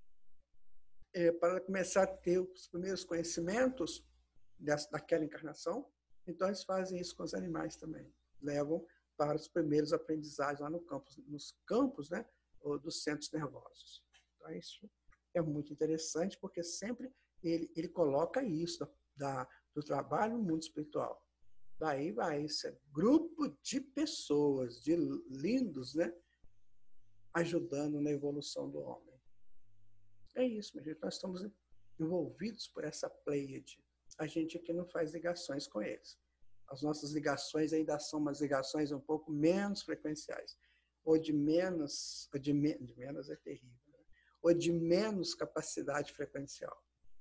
é, para começar a ter os primeiros conhecimentos dessa, daquela encarnação, então eles fazem isso com os animais também. Levam para os primeiros aprendizados lá no campus, nos campos, né, dos centros nervosos. Então, isso é muito interessante, porque sempre ele, ele coloca isso, da, do trabalho no mundo espiritual. Daí vai esse grupo de pessoas, de lindos, né? Ajudando na evolução do homem. É isso, minha gente. Nós estamos envolvidos por essa pleiade. A gente aqui não faz ligações com eles. As nossas ligações ainda são umas ligações um pouco menos frequenciais. Ou de menos, ou de, me, de menos é terrível, né? Ou de menos capacidade frequencial.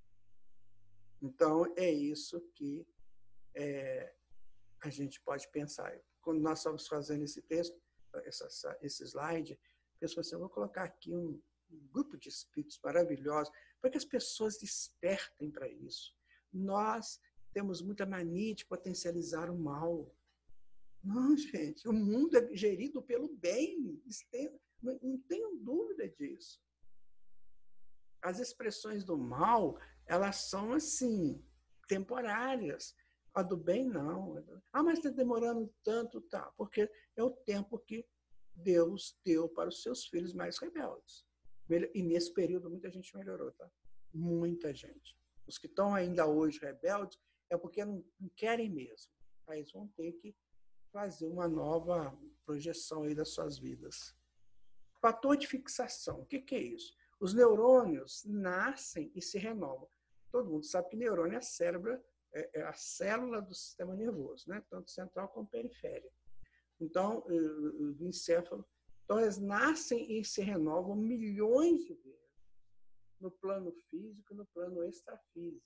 Então, é isso que é, a gente pode pensar. Quando nós estamos fazendo esse texto, essa, esse slide, a pessoa assim, eu vou colocar aqui um, um grupo de espíritos maravilhosos, para que as pessoas despertem para isso. Nós temos muita mania de potencializar o mal. Não, gente, o mundo é gerido pelo bem, não tenham dúvida disso. As expressões do mal, elas são assim, temporárias. A do bem, não. Ah, mas está demorando tanto, tá? Porque é o tempo que Deus deu para os seus filhos mais rebeldes. E nesse período muita gente melhorou, tá? Muita gente. Os que estão ainda hoje rebeldes é porque não, não querem mesmo. Aí eles vão ter que fazer uma nova projeção aí das suas vidas. Fator de fixação. O que, que é isso? Os neurônios nascem e se renovam. Todo mundo sabe que neurônio é cérebro, é a célula do sistema nervoso, né? Tanto central como periférico. Então, do encéfalo. Então, eles nascem e se renovam milhões de vezes no plano físico e no plano extrafísico.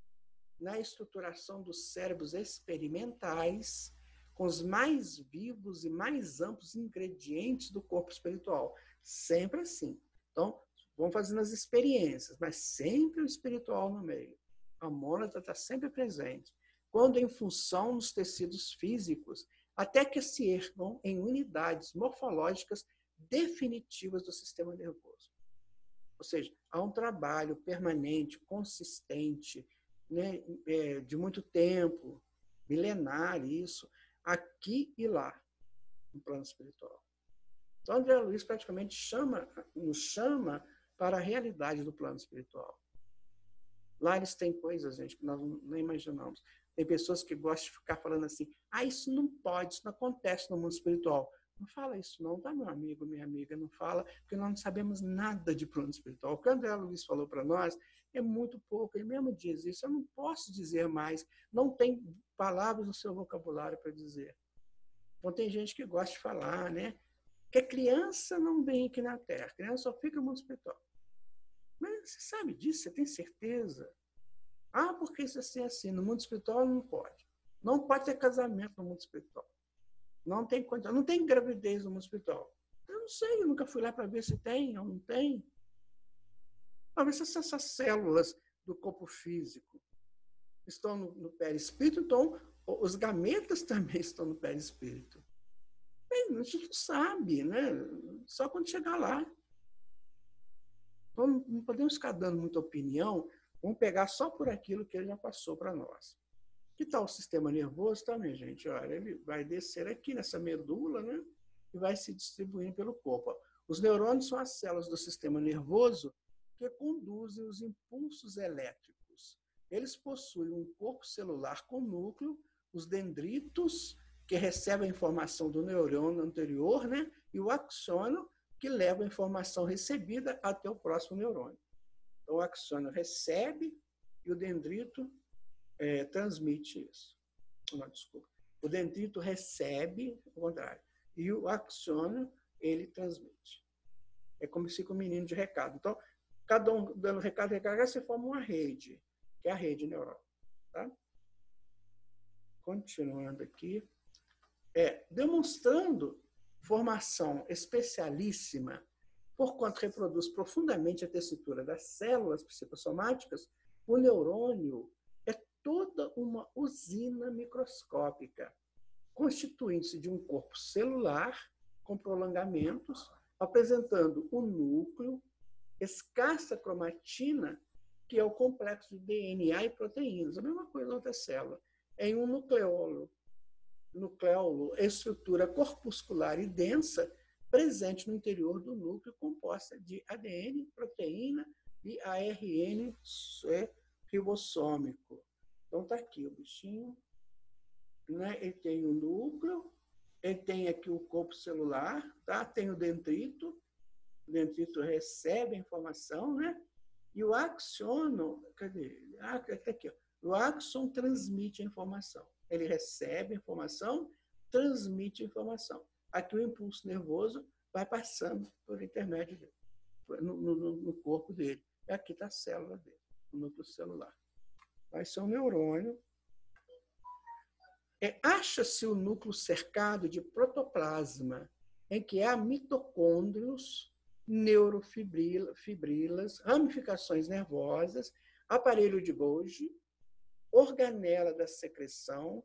Na estruturação dos cérebros experimentais, com os mais vivos e mais amplos ingredientes do corpo espiritual. Sempre assim. Então, vão fazendo as experiências, mas sempre o espiritual no meio. A mônada está sempre presente. Quando em função dos tecidos físicos, até que se ergam em unidades morfológicas definitivas do sistema nervoso. Ou seja, há um trabalho permanente, consistente, né, de muito tempo, milenar isso, aqui e lá, no plano espiritual. Então, André Luiz praticamente chama, nos chama para a realidade do plano espiritual. Lá eles têm coisas, gente, que nós não imaginamos. Tem pessoas que gostam de ficar falando assim, ah, isso não pode, isso não acontece no mundo espiritual. Não fala isso não, tá, meu amigo, minha amiga, não fala, porque nós não sabemos nada de plano espiritual. O que o André Luiz falou para nós é muito pouco, ele mesmo diz isso, eu não posso dizer mais, não tem palavras no seu vocabulário para dizer. Então tem gente que gosta de falar, né? Que a criança não vem aqui na Terra, a criança só fica no mundo espiritual. Mas você sabe disso, você tem certeza? Ah, porque isso é assim, assim, no mundo espiritual não pode. Não pode ter casamento no mundo espiritual. Não tem condição, não tem gravidez no mundo espiritual. Eu não sei, eu nunca fui lá para ver se tem ou não tem. Talvez essas células do corpo físico estão no, no perispírito, então os gametas também estão no perispírito. Bem, a gente não sabe, né? Só quando chegar lá. Então, não podemos ficar dando muita opinião, vamos pegar só por aquilo que ele já passou para nós. Que tal o sistema nervoso também, gente? Olha, ele vai descer aqui nessa medula, né? E vai se distribuindo pelo corpo. Os neurônios são as células do sistema nervoso que conduzem os impulsos elétricos. Eles possuem um corpo celular com núcleo, os dendritos, que recebem a informação do neurônio anterior, né? E o axônio, que leva a informação recebida até o próximo neurônio. Então, o axônio recebe e o dendrito é, transmite isso. Não, desculpa. O dendrito recebe, ao contrário, e o axônio, ele transmite. É como se fosse um menino de recado. Então, cada um dando recado, recado, você forma uma rede, que é a rede neural. Tá? Continuando aqui. É, demonstrando formação especialíssima, porquanto reproduz profundamente a tessitura das células psicossomáticas, o neurônio é toda uma usina microscópica, constituindo-se de um corpo celular com prolongamentos, apresentando o núcleo, escassa cromatina, que é o complexo de D N A e proteínas, a mesma coisa na outra célula, em um nucleolo. Nucleolo, estrutura corpuscular e densa, presente no interior do núcleo, composta de A D N, proteína e A R N ribossômico. Então, está aqui o bichinho, né? Ele tem o núcleo, ele tem aqui o corpo celular, tá? Tem o dendrito, o dendrito recebe a informação, né? E o axôno, cadê? Ah, está aqui, ó. O axon transmite a informação. Ele recebe a informação, transmite a informação. Aqui o impulso nervoso vai passando por intermédio dele, no, no, no corpo dele. E aqui está a célula dele, o núcleo celular. Vai ser um neurônio. É, acha-se o núcleo cercado de protoplasma, em que há mitocôndrios, neurofibrilas, ramificações nervosas, aparelho de Golgi, organela da secreção,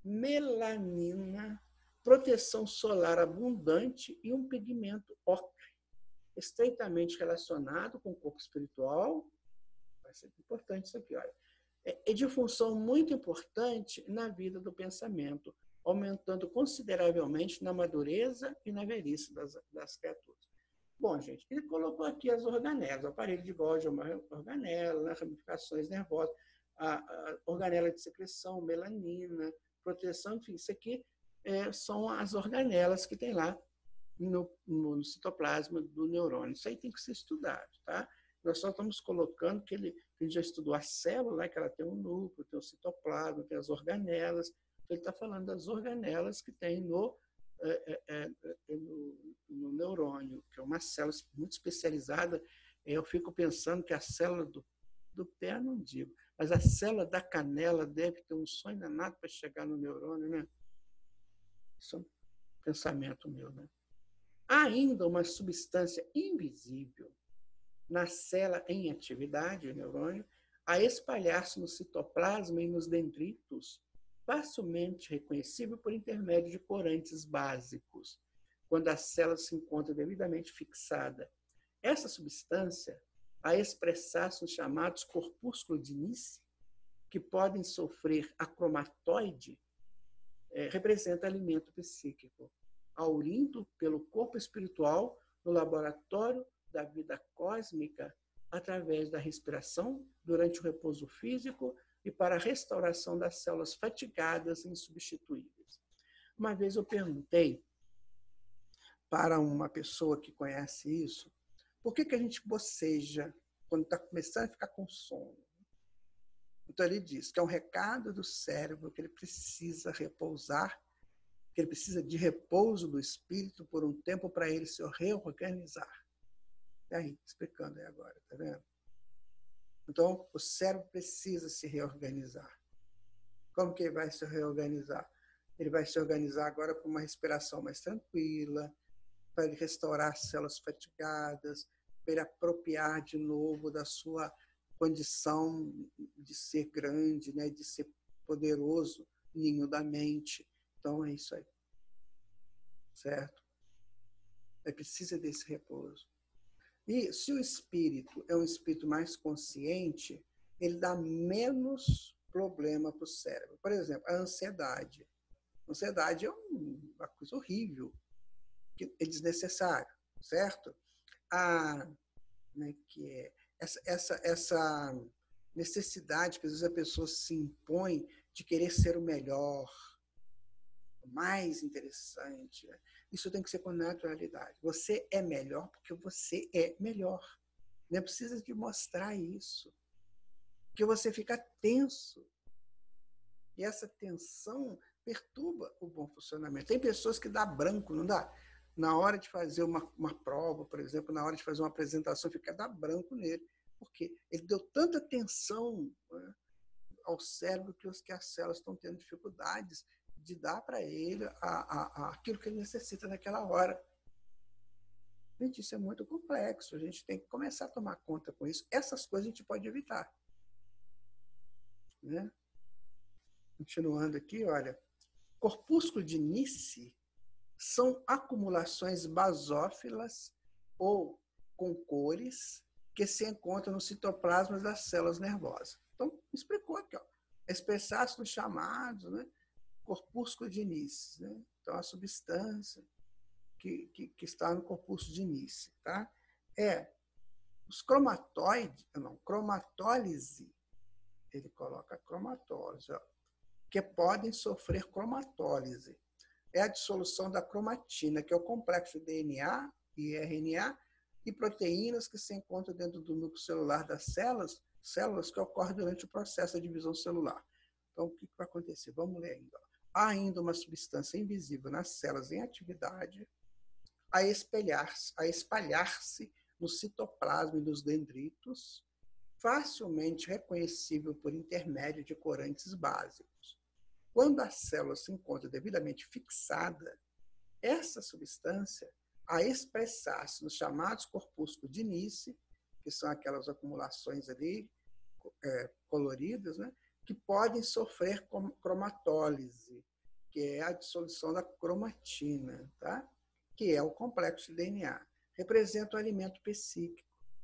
melanina, proteção solar abundante e um pigmento ocre, estreitamente relacionado com o corpo espiritual. Vai ser importante isso aqui, olha. É de função muito importante na vida do pensamento, aumentando consideravelmente na madureza e na velhice das, das criaturas. Bom, gente, ele colocou aqui as organelas. O aparelho de Golgi é uma organela, né? Ramificações nervosas, a, a organela de secreção, melanina, proteção, enfim, isso aqui é, são as organelas que tem lá no, no, no citoplasma do neurônio. Isso aí tem que ser estudado, tá? Nós só estamos colocando que ele, ele já estudou a célula, que ela tem um núcleo, tem o citoplasma, tem as organelas. Então, ele está falando das organelas que tem no, é, é, é, no, no neurônio, que é uma célula muito especializada. Eu fico pensando que a célula do, do pé, não digo, mas a célula da canela deve ter um sonho danado para chegar no neurônio, né? Isso é um pensamento meu, né? Há ainda uma substância invisível na célula em atividade, o neurônio, a espalhar-se no citoplasma e nos dendritos, facilmente reconhecível por intermédio de corantes básicos, quando a célula se encontra devidamente fixada. Essa substância, a expressar-se nos chamados corpúsculos de Nice, que podem sofrer acromatoide, é, representa alimento psíquico, aurindo pelo corpo espiritual no laboratório da vida cósmica através da respiração durante o repouso físico e para a restauração das células fatigadas e insubstituíveis. Uma vez eu perguntei para uma pessoa que conhece isso, por que, que a gente boceja quando está começando a ficar com sono? Então ele diz que é um recado do cérebro que ele precisa repousar, que ele precisa de repouso do espírito por um tempo para ele se reorganizar. E aí, explicando aí agora, tá vendo? Então, o cérebro precisa se reorganizar. Como que ele vai se reorganizar? Ele vai se organizar agora com uma respiração mais tranquila, para ele restaurar as células fatigadas, para ele apropriar de novo da sua condição de ser grande, né, de ser poderoso, ninho da mente. Então, é isso aí. Certo? Ele precisa desse repouso. E se o espírito é um espírito mais consciente, ele dá menos problema para o cérebro. Por exemplo, a ansiedade. A ansiedade é uma coisa horrível, que é desnecessária, certo? A, né, que é, essa, essa, essa necessidade que às vezes a pessoa se impõe de querer ser o melhor, o mais interessante, né? Isso tem que ser com naturalidade. Você é melhor porque você é melhor. Não precisa de mostrar isso. Porque você fica tenso. E essa tensão perturba o bom funcionamento. Tem pessoas que dá branco, não dá? Na hora de fazer uma, uma prova, por exemplo, na hora de fazer uma apresentação, fica dá branco nele. Por quê? Ele deu tanta tensão, né, ao cérebro que, os, que as células estão tendo dificuldades de dar para ele a, a, a, aquilo que ele necessita naquela hora. Gente, isso é muito complexo. A gente tem que começar a tomar conta com isso. Essas coisas a gente pode evitar. Né? Continuando aqui, olha. Corpúsculo de Nice são acumulações basófilas ou com cores que se encontram no citoplasma das células nervosas. Então, explicou aqui, ó. Expressar-se nos chamados, né? Corpúsculo de Nice, né? Então, a substância que, que, que está no corpúsculo de Nice, tá? É os cromatóides, não, cromatólise ele coloca cromatólise, ó, que podem sofrer cromatólise. É a dissolução da cromatina, que é o complexo de D N A e R N A, e proteínas que se encontram dentro do núcleo celular das células, células que ocorrem durante o processo da divisão celular. Então, o que vai acontecer? Vamos ler ainda. Há ainda uma substância invisível nas células em atividade a espalhar-se, a espalhar-se no citoplasma e nos dendritos, facilmente reconhecível por intermédio de corantes básicos. Quando a célula se encontra devidamente fixada, essa substância, a expressar-se nos chamados corpúsculos de Nice, que são aquelas acumulações ali é, coloridas, né, que podem sofrer cromatólise, que é a dissolução da cromatina, tá? Que é o complexo de D N A. Representa o alimento psíquico,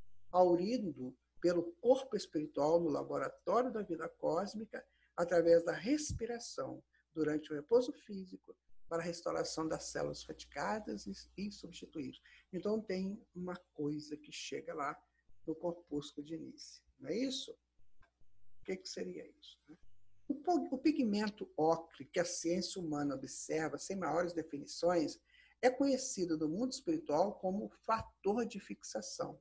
aurido pelo corpo espiritual no laboratório da vida cósmica, através da respiração durante o repouso físico, para a restauração das células fatigadas e substituir. Então, tem uma coisa que chega lá no corpúsculo de Nice. Não é isso? O que, que seria isso? O pigmento ocre, que a ciência humana observa sem maiores definições, é conhecido no mundo espiritual como fator de fixação,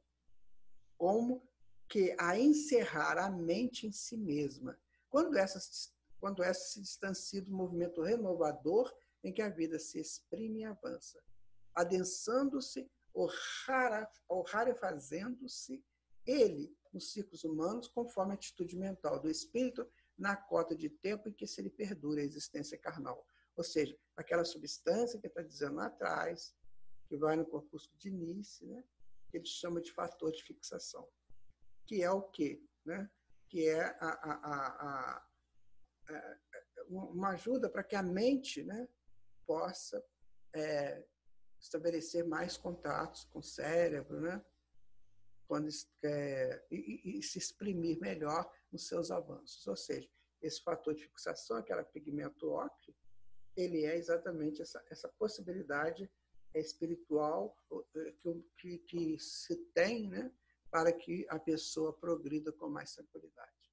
como que a encerrar a mente em si mesma, quando essa, quando essa se distancia do movimento renovador em que a vida se exprime e avança, adensando-se ou, rara, ou rarefazendo-se ele nos ciclos humanos conforme a atitude mental do espírito na cota de tempo em que se lhe perdura a existência carnal. Ou seja, aquela substância que está dizendo lá atrás, que vai no corpúsculo de Nice, né, que ele chama de fator de fixação. Que é o quê? Né? Que é a, a, a, a, a, uma ajuda para que a mente, né, possa é, estabelecer mais contatos com o cérebro, né? Quando, é, e, e se exprimir melhor nos seus avanços. Ou seja, esse fator de fixação, aquele pigmento ocre, ele é exatamente essa, essa possibilidade espiritual que, que, que se tem, né, para que a pessoa progrida com mais tranquilidade.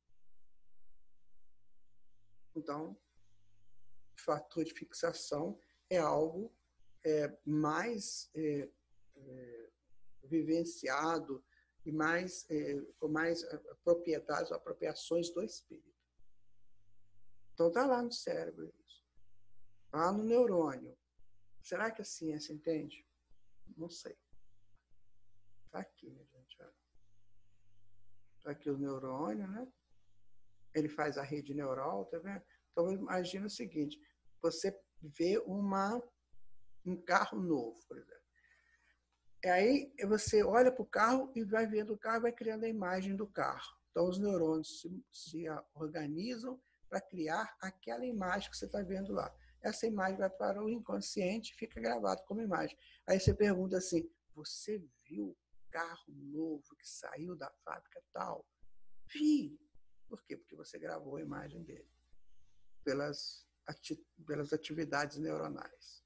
Então, fator de fixação é algo é, mais é, é, vivenciado e mais, é, com mais propriedades ou apropriações do espírito. Então, está lá no cérebro isso. Lá no neurônio. Será que a ciência entende? Não sei. Está aqui, né, gente? Está aqui o neurônio, né? Ele faz a rede neural, tá vendo? Então, imagina o seguinte, você vê uma, um carro novo, por exemplo. E aí você olha para o carro e vai vendo o carro e vai criando a imagem do carro. Então, os neurônios se, se organizam para criar aquela imagem que você está vendo lá. Essa imagem vai para o inconsciente e fica gravado como imagem. Aí você pergunta assim, você viu o carro novo que saiu da fábrica tal? Vi. Por quê? Porque você gravou a imagem dele pelas, ati pelas atividades neuronais.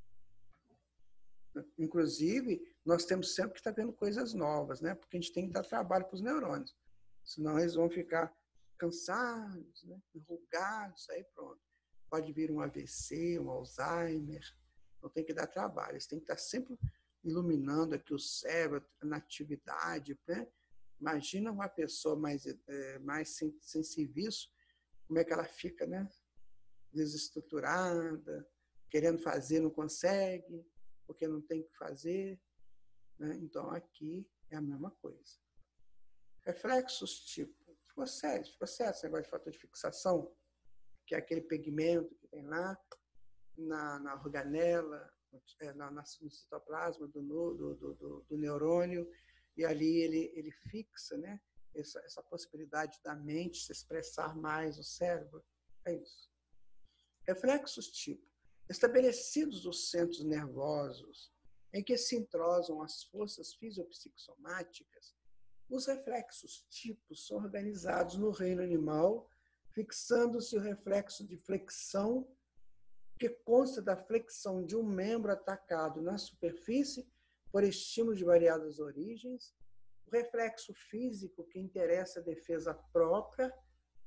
Inclusive, nós temos sempre que estar vendo coisas novas, né? Porque a gente tem que dar trabalho para os neurônios. Senão eles vão ficar cansados, né? Enrugados, aí pronto. Pode vir um A V C, um Alzheimer. Então tem que dar trabalho. Eles têm que estar sempre iluminando aqui o cérebro, na atividade, né? Imagina uma pessoa mais, é, mais sem, sem serviço, como é que ela fica, né? Desestruturada, querendo fazer, não consegue, porque não tem o que fazer. Né? Então, aqui é a mesma coisa. Reflexos tipo, ficou sério, ficou sério esse negócio de fator de fixação, que é aquele pigmento que tem lá na, na organela, na, na, no citoplasma do, do, do, do, do neurônio, e ali ele, ele fixa, né, essa, essa possibilidade da mente se expressar mais no cérebro. É isso. Reflexos tipo, estabelecidos os centros nervosos em que se entrosam as forças fisiopsicossomáticas, os reflexos tipos são organizados no reino animal, fixando-se o reflexo de flexão, que consta da flexão de um membro atacado na superfície por estímulos de variadas origens, o reflexo físico, que interessa a defesa própria,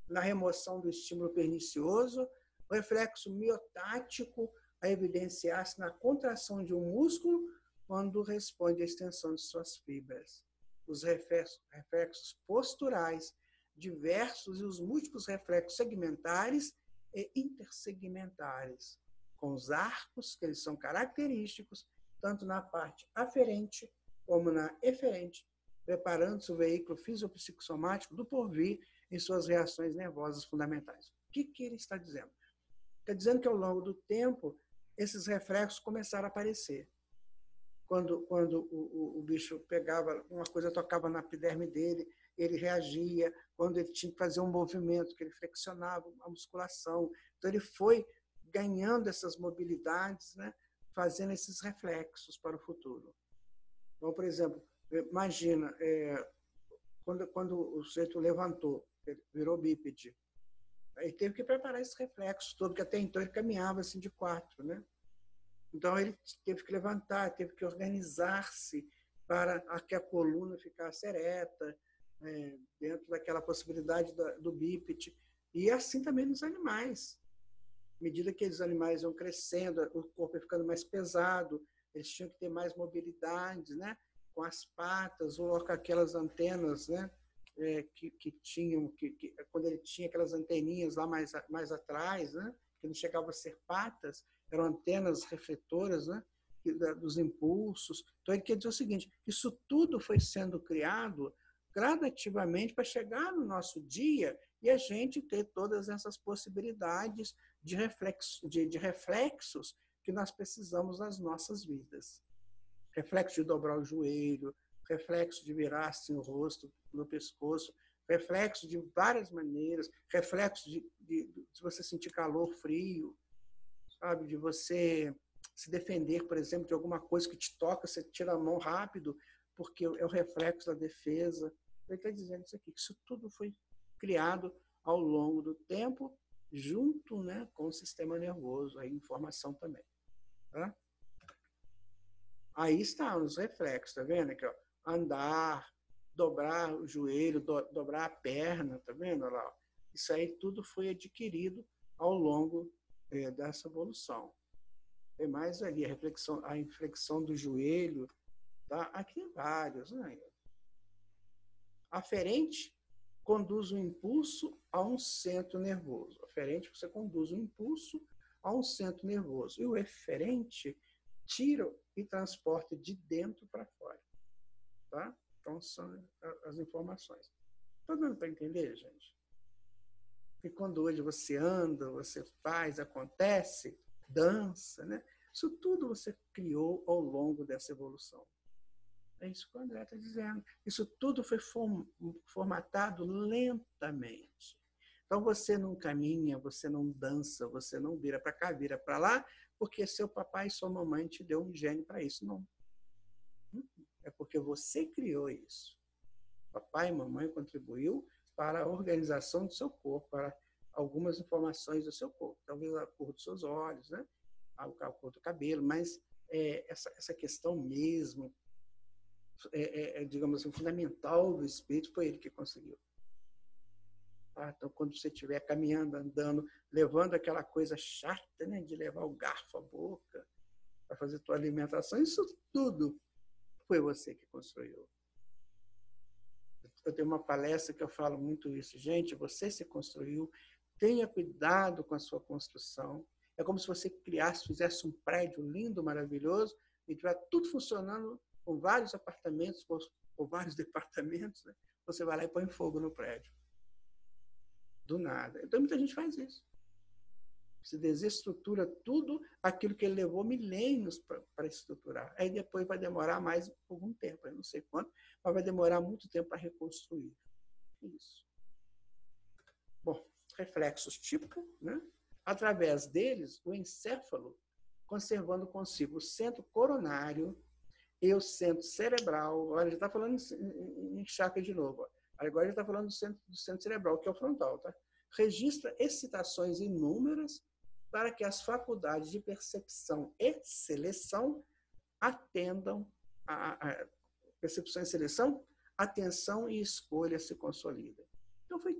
na remoção do estímulo pernicioso, o reflexo miotático a evidenciar-se na contração de um músculo quando responde à extensão de suas fibras. Os reflexos posturais diversos e os múltiplos reflexos segmentares e intersegmentares, com os arcos, que eles são característicos, tanto na parte aferente como na eferente, preparando-se o veículo fisiopsicossomático do porvir em suas reações nervosas fundamentais. O que, que ele está dizendo? Está dizendo que, ao longo do tempo, esses reflexos começaram a aparecer. Quando, quando o, o, o bicho pegava, uma coisa tocava na epiderme dele, ele reagia. Quando ele tinha que fazer um movimento, que ele flexionava a musculação. Então, ele foi ganhando essas mobilidades, né, fazendo esses reflexos para o futuro. Então, por exemplo, imagina, é, quando, quando o sujeito levantou, ele virou bípede, ele teve que preparar esses reflexos todos, porque até então ele caminhava assim de quatro, né? Então, ele teve que levantar, teve que organizar-se para que a coluna ficasse ereta, é, dentro daquela possibilidade do bípede. E assim também nos animais. À medida que os animais iam crescendo, o corpo ia ficando mais pesado, eles tinham que ter mais mobilidade, né? Com as patas ou com aquelas antenas, né? É, que, que tinham, que, que, quando ele tinha aquelas anteninhas lá mais, mais atrás, né? Que não chegavam a ser patas, eram antenas refletoras, né, dos impulsos. Então, ele quer dizer o seguinte, isso tudo foi sendo criado gradativamente para chegar no nosso dia e a gente ter todas essas possibilidades de, reflexo, de, de reflexos que nós precisamos nas nossas vidas. Reflexo de dobrar o joelho, reflexo de virar assim o rosto no pescoço, reflexo de várias maneiras, reflexo de, de, de você sentir calor, frio, sabe? De você se defender, por exemplo, de alguma coisa que te toca, você tira a mão rápido, porque é o reflexo da defesa. Ele está dizendo isso aqui, que isso tudo foi criado ao longo do tempo, junto, né, com o sistema nervoso, a informação também. Tá? Aí estão os reflexos, tá vendo? Aqui, ó, andar, dobrar o joelho, do, dobrar a perna, tá vendo? Olha lá, isso aí tudo foi adquirido ao longo é, dessa evolução. Tem mais ali a reflexão, a inflexão do joelho, tá? Aqui tem vários, né? Aferente conduz o impulso a um centro nervoso. Aferente, você conduz o impulso a um centro nervoso. E o eferente tira e transporta de dentro para fora. Tá? Então, são as informações. Está dando para entender, gente? E quando hoje você anda, você faz, acontece, dança, né? Isso tudo você criou ao longo dessa evolução. É isso que o André está dizendo. Isso tudo foi formatado lentamente. Então, você não caminha, você não dança, você não vira para cá, vira para lá, porque seu papai e sua mamãe te deu um gene para isso. Não. É porque você criou isso. Papai e mamãe contribuiu para a organização do seu corpo, para algumas informações do seu corpo. Talvez a cor dos seus olhos, né? A cor do cabelo, mas é, essa, essa questão mesmo, é, é, digamos assim, fundamental do espírito, foi ele que conseguiu. Ah, então, quando você estiver caminhando, andando, levando aquela coisa chata, né, de levar o garfo à boca para fazer tua alimentação, isso tudo foi você que construiu. Eu tenho uma palestra que eu falo muito isso. Gente, você se construiu, tenha cuidado com a sua construção. É como se você criasse, fizesse um prédio lindo, maravilhoso, e tiver tudo funcionando, com vários apartamentos, ou vários departamentos, né? Você vai lá e põe fogo no prédio. Do nada. Então, muita gente faz isso. Você desestrutura tudo aquilo que ele levou milênios para estruturar. Aí depois vai demorar mais algum tempo, eu não sei quanto, mas vai demorar muito tempo para reconstruir. Isso. Bom, reflexos típicos, né? Através deles, o encéfalo, conservando consigo o centro coronário e o centro cerebral. Olha, já está falando em chakra de novo. Agora já está falando do centro, do centro cerebral, que é o frontal, tá? Registra excitações inúmeras para que as faculdades de percepção e seleção atendam a, a percepção e seleção, atenção e escolha se consolidam. Então foi tudo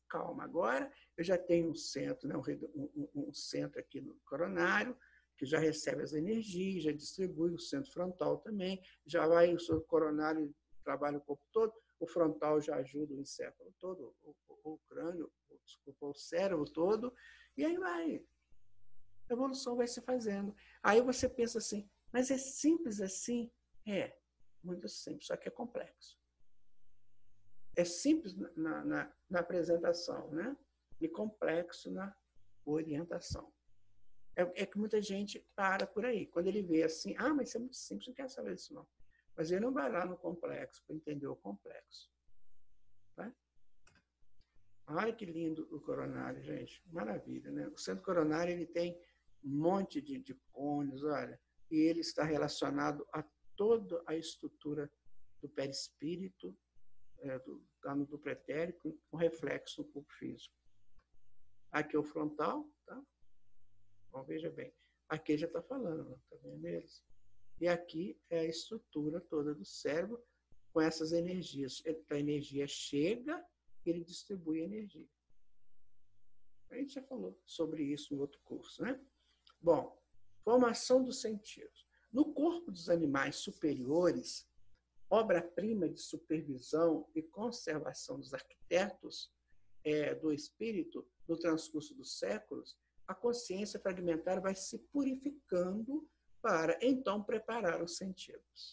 calma. Agora eu já tenho um centro, né, um, um, um centro aqui no coronário, que já recebe as energias, já distribui, o centro frontal também, já vai o seu coronário, trabalha o corpo todo, o frontal já ajuda o encéfalo todo, o, o, o crânio, o, desculpa, o cérebro todo, e aí vai. A evolução vai se fazendo. Aí você pensa assim, mas é simples assim? É, muito simples, só que é complexo. É simples na, na, na apresentação, né? E complexo na orientação. É, é que muita gente para por aí. Quando ele vê assim, ah, mas isso é muito simples, não quero saber disso não. Mas ele não vai lá no complexo para entender o complexo. Tá? Olha que lindo o coronário, gente. Maravilha, né? O centro coronário ele tem um monte de, de cônios, olha, e ele está relacionado a toda a estrutura do perispírito, é, do, do pretérico, com reflexo no corpo físico. Aqui é o frontal, tá? Então, veja bem, aqui já está falando, está vendo eles? E aqui é a estrutura toda do cérebro com essas energias. A energia chega, ele distribui energia. A gente já falou sobre isso no outro curso, né? Bom, formação dos sentidos. No corpo dos animais superiores, obra-prima de supervisão e conservação dos arquitetos é, do espírito, no transcurso dos séculos, a consciência fragmentar vai se purificando para, então, preparar os sentidos.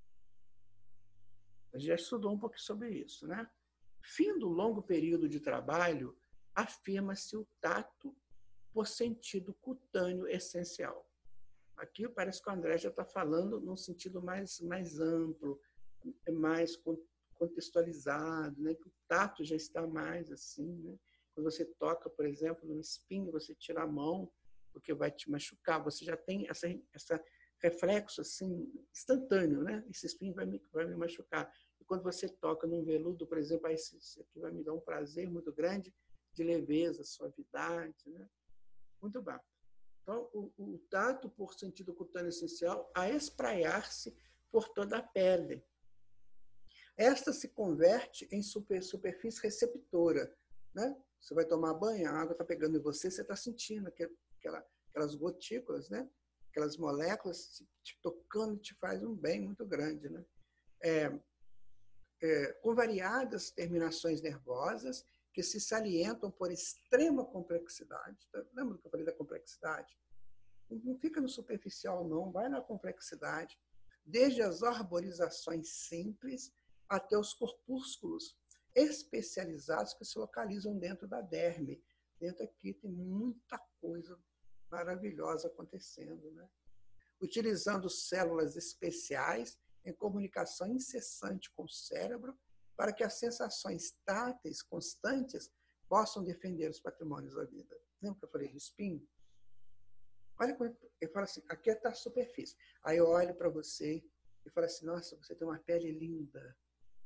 A gente já estudou um pouco sobre isso, né? Fim do longo período de trabalho, afirma-se o tato por sentido cutâneo essencial. Aqui parece que o André já está falando num sentido mais, mais amplo, mais contextualizado, né? Que o tato já está mais assim, né? Quando você toca, por exemplo, no espinho, você tira a mão, porque vai te machucar. Você já tem essa, essa reflexo assim, instantâneo, né? Esse espinho vai me, vai me machucar. E quando você toca num veludo, por exemplo, aí isso aqui vai me dar um prazer muito grande de leveza, suavidade, né? Muito bom. Então, o, o tato, por sentido cutâneo essencial, a espraiar-se por toda a pele. Esta se converte em super, superfície receptora, né? Você vai tomar banho, a água está pegando em você, você está sentindo aquela, aquelas gotículas, né? Aquelas moléculas te tocando, te faz um bem muito grande, né? É, é, com variadas terminações nervosas que se salientam por extrema complexidade. Lembra que eu falei da complexidade? Não fica no superficial, não. Vai na complexidade. Desde as arborizações simples até os corpúsculos especializados que se localizam dentro da derme. Dentro aqui tem muita coisa maravilhosa acontecendo, né? Utilizando células especiais em comunicação incessante com o cérebro para que as sensações táteis constantes possam defender os patrimônios da vida. Lembra que eu falei do espinho? Olha como eu falo assim, aqui está a superfície. Aí eu olho para você e falo assim, nossa, você tem uma pele linda,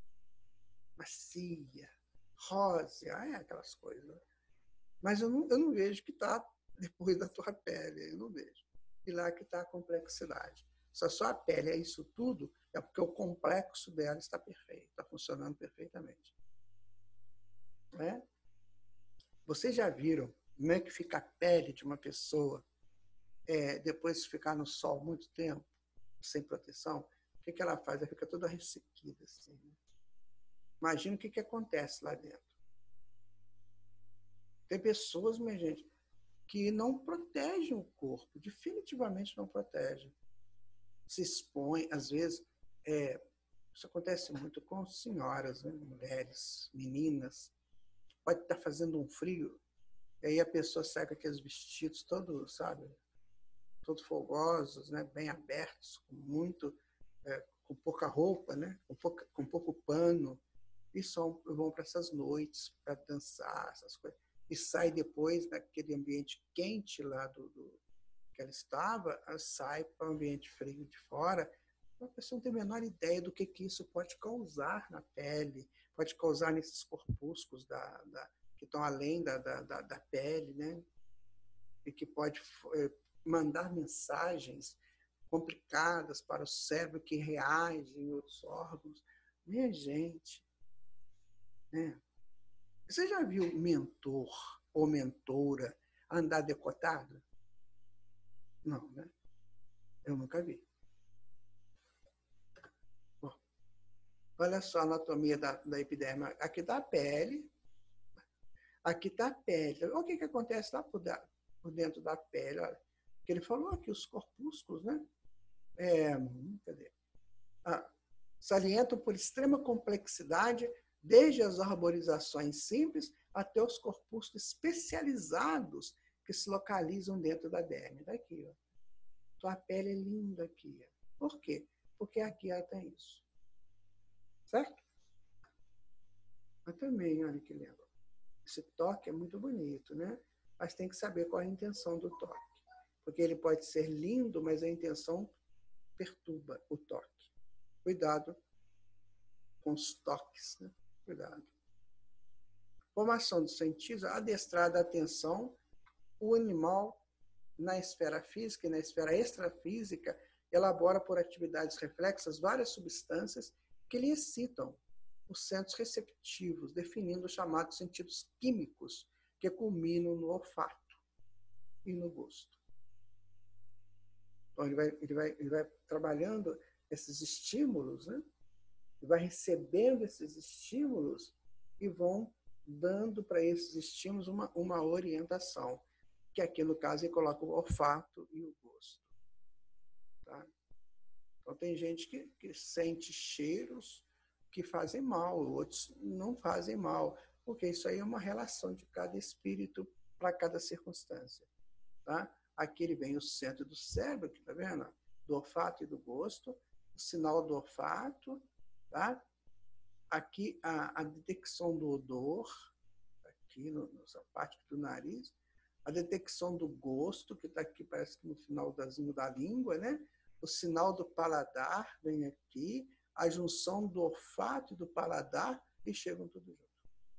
macia, rosa, é aquelas coisas. Mas eu não, eu não vejo que está depois da tua pele, eu não vejo. E lá que está a complexidade. Se a sua pele é isso tudo, é porque o complexo dela está perfeito, está funcionando perfeitamente. Não é? Vocês já viram como é que fica a pele de uma pessoa é, depois de ficar no sol muito tempo, sem proteção? O que, que ela faz? Ela fica toda ressequida. Assim, né? Imagina o que, que acontece lá dentro. Tem pessoas, minha gente, que não protegem o corpo, definitivamente não protegem. Se expõem, às vezes, é, isso acontece muito com senhoras, né? Mulheres, meninas, pode estar fazendo um frio, e aí a pessoa sai com aqueles vestidos todos, sabe, todos folgosos, né? Bem abertos, com muito, é, com pouca roupa, né? Com, pouca, com pouco pano, e só vão para essas noites, para dançar, essas coisas. E sai depois daquele ambiente quente lá do, do que ela estava, ela sai para o ambiente frio de fora. A pessoa não tem a menor ideia do que, que isso pode causar na pele, pode causar nesses corpúsculos da, da, que estão além da, da, da, da pele, né? E que pode é, mandar mensagens complicadas para o cérebro que reage em outros órgãos. Minha gente, né? Você já viu mentor ou mentora andar decotado? Não, né? Eu nunca vi. Bom, olha só a anatomia da, da epiderme. Aqui está a pele. Aqui está a pele. Olha o que, que acontece lá por, da, por dentro da pele. Olha, que ele falou aqui, os corpúsculos, né? É, cadê? Ah, salientam por extrema complexidade, desde as arborizações simples até os corpúsculos especializados que se localizam dentro da derme. Daqui, ó. Tua pele é linda aqui. Ó. Por quê? Porque aqui ela tem isso. Certo? Mas também, olha que lindo. Esse toque é muito bonito, né? Mas tem que saber qual é a intenção do toque. Porque ele pode ser lindo, mas a intenção perturba o toque. Cuidado com os toques, né? Cuidado. Formação dos sentidos, adestrar a atenção, o animal, na esfera física e na esfera extrafísica, elabora por atividades reflexas várias substâncias que lhe excitam os centros receptivos, definindo os chamados sentidos químicos, que culminam no olfato e no gosto. Então, ele vai, ele vai, ele vai trabalhando esses estímulos, né? Ele vai recebendo esses estímulos e vão dando para esses estímulos uma, uma orientação, que aqui, no caso, ele coloca o olfato e o gosto. Tá? Então, tem gente que, que sente cheiros que fazem mal, outros não fazem mal, porque isso aí é uma relação de cada espírito para cada circunstância. Tá? Aqui ele vem o centro do cérebro, aqui, tá vendo? Do olfato e do gosto, o sinal do olfato, tá? Aqui a, a detecção do odor, aqui no, nessa parte do nariz, a detecção do gosto, que está aqui, parece que no finalzinho da língua, né? O sinal do paladar vem aqui, a junção do olfato e do paladar, e chegam tudo junto.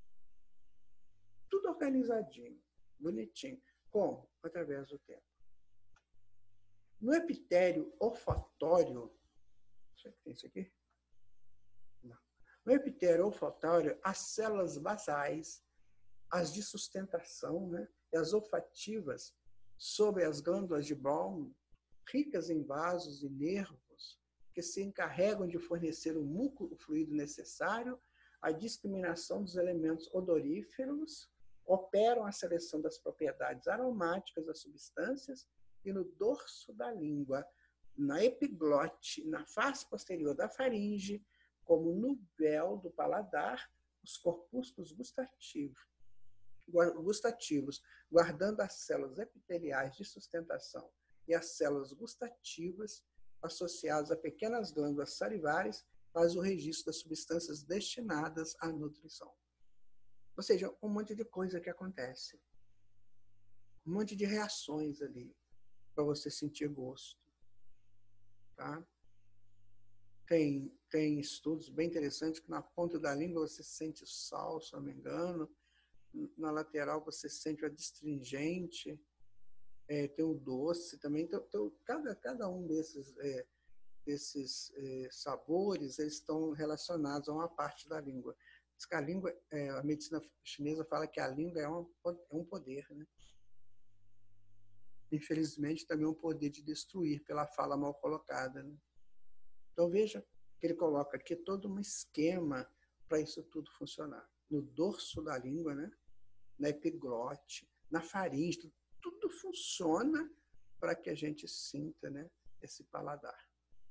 Tudo organizadinho, bonitinho. Como? Através do tempo. No epitério olfatório, será que tem isso aqui? Não. No epitério olfatório, as células basais, as de sustentação, né, e as olfativas, sobre as glândulas de Brown, ricas em vasos e nervos, que se encarregam de fornecer o muco, o fluido necessário, a discriminação dos elementos odoríferos, operam a seleção das propriedades aromáticas das substâncias e no dorso da língua, na epiglote, na face posterior da faringe, como no véu do paladar, os corpúsculos gustativos, gustativos, guardando as células epiteliais de sustentação e as células gustativas, associadas a pequenas glândulas salivares, faz o registro das substâncias destinadas à nutrição. Ou seja, um monte de coisa que acontece. Um monte de reações ali, para você sentir gosto. Tá? Tem, tem estudos bem interessantes que na ponta da língua você sente o sal, se não me engano. Na lateral você sente o adstringente. É, tem o doce também. Então, então, cada, cada um desses, é, desses é, sabores eles estão relacionados a uma parte da língua. Diz que a língua, é, a medicina chinesa fala que a língua é um, é um poder, né? Infelizmente, também um poder de destruir pela fala mal colocada. Né? Então, veja que ele coloca aqui todo um esquema para isso tudo funcionar. No dorso da língua, né? Na epiglote, na faringe, tudo funciona para que a gente sinta, né? Esse paladar.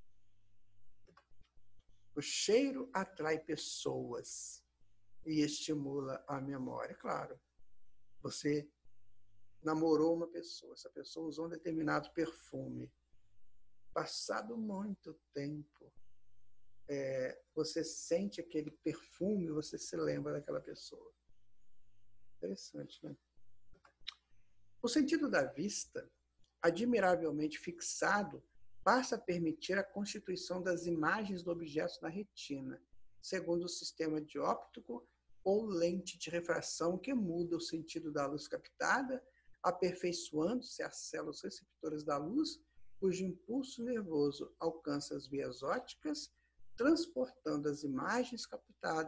O cheiro atrai pessoas e estimula a memória. Claro, você namorou uma pessoa, essa pessoa usou um determinado perfume. Passado muito tempo, é, você sente aquele perfume, você se lembra daquela pessoa. Interessante, né? O sentido da vista, admiravelmente fixado, passa a permitir a constituição das imagens do objeto na retina, segundo o sistema dióptico ou lente de refração que muda o sentido da luz captada, aperfeiçoando-se as células receptoras da luz, cujo impulso nervoso alcança as vias ópticas, transportando as imagens captadas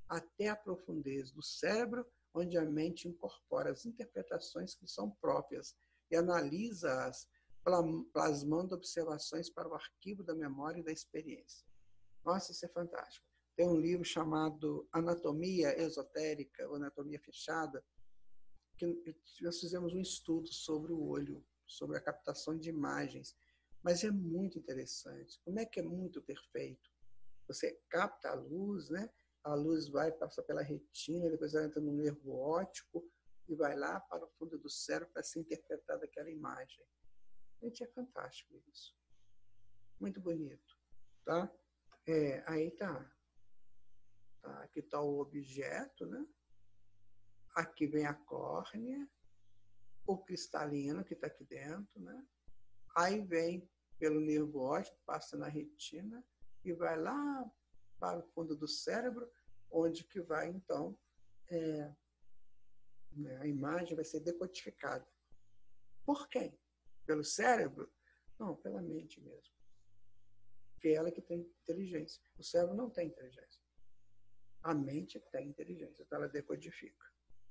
até a profundeza do cérebro, onde a mente incorpora as interpretações que são próprias e analisa-as, plasmando observações para o arquivo da memória e da experiência. Nossa, isso é fantástico. Tem um livro chamado Anatomia Esotérica, ou Anatomia Fechada, que nós fizemos um estudo sobre o olho, sobre a captação de imagens, mas é muito interessante. Como é que é muito perfeito? Você capta a luz, né? A luz vai, passa pela retina, depois ela entra no nervo óptico e vai lá para o fundo do cérebro para ser interpretada aquela imagem. Gente, é fantástico isso. Muito bonito, tá? É, aí tá. tá. Aqui está o objeto, né? Aqui vem a córnea, o cristalino que está aqui dentro, né? Aí vem pelo nervo óptico, passa na retina e vai lá para o fundo do cérebro, onde que vai, então, é, a imagem vai ser decodificada. Por quem? Pelo cérebro? Não, pela mente mesmo. Porque ela que tem inteligência. O cérebro não tem inteligência. A mente tem inteligência, então ela decodifica.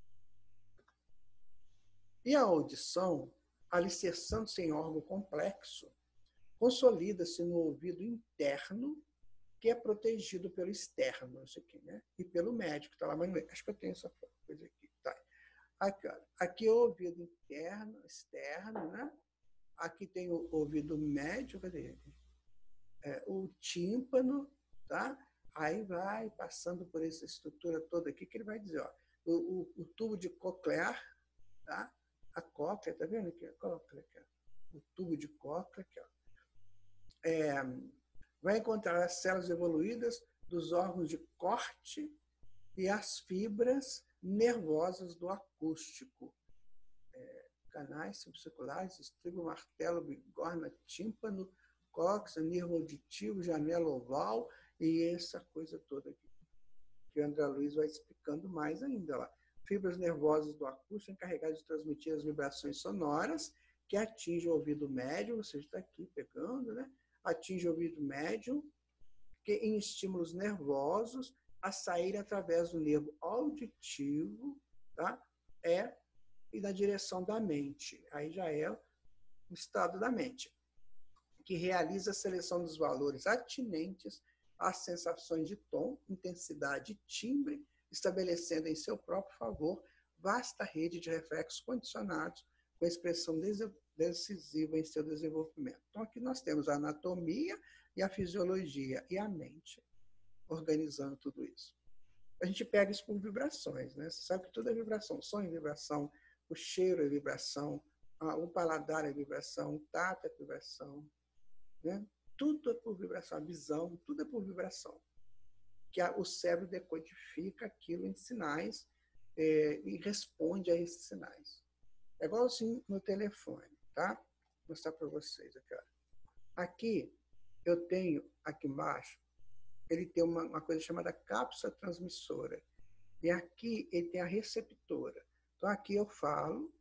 E a audição, alicerçando-se em órgão complexo, consolida-se no ouvido interno, que é protegido pelo externo, isso aqui, né? E pelo médico, tá lá, mas acho que eu tenho essa coisa aqui. Tá. Aqui, olha, aqui é o ouvido interno, externo, né? Aqui tem o ouvido médio, cadê? É, o tímpano, tá? Aí vai passando por essa estrutura toda aqui, que ele vai dizer, ó, o, o, o tubo de coclear, tá? A cóclea, tá vendo aqui? A cóclea, aqui, ó. O tubo de cóclea, aqui, ó. É, vai encontrar as células evoluídas dos órgãos de corte e as fibras nervosas do acústico. É, canais subcirculares, estribo, martelo, bigorna, tímpano, cóccix, nervo auditivo, janela oval e essa coisa toda aqui. Que o André Luiz vai explicando mais ainda lá. Fibras nervosas do acústico encarregadas de transmitir as vibrações sonoras que atingem o ouvido médio, você está aqui pegando, né? Atinge o ouvido médio, que em estímulos nervosos a sair através do nervo auditivo, tá? É e na direção da mente. Aí já é o estado da mente, que realiza a seleção dos valores atinentes às sensações de tom, intensidade e timbre, estabelecendo em seu próprio favor vasta rede de reflexos condicionados com expressão decisiva em seu desenvolvimento. Então, aqui nós temos a anatomia e a fisiologia e a mente organizando tudo isso. A gente pega isso por vibrações, né? Você sabe que tudo é vibração, o som é vibração, o cheiro é vibração, o paladar é vibração, o tato é vibração, né? Tudo é por vibração, a visão, tudo é por vibração. Que a, o cérebro decodifica aquilo em sinais é, e responde a esses sinais. É igual assim no telefone, tá? Vou mostrar para vocês aqui, ó. Aqui eu tenho, aqui embaixo, ele tem uma, uma coisa chamada cápsula transmissora. E aqui ele tem a receptora. Então aqui eu falo,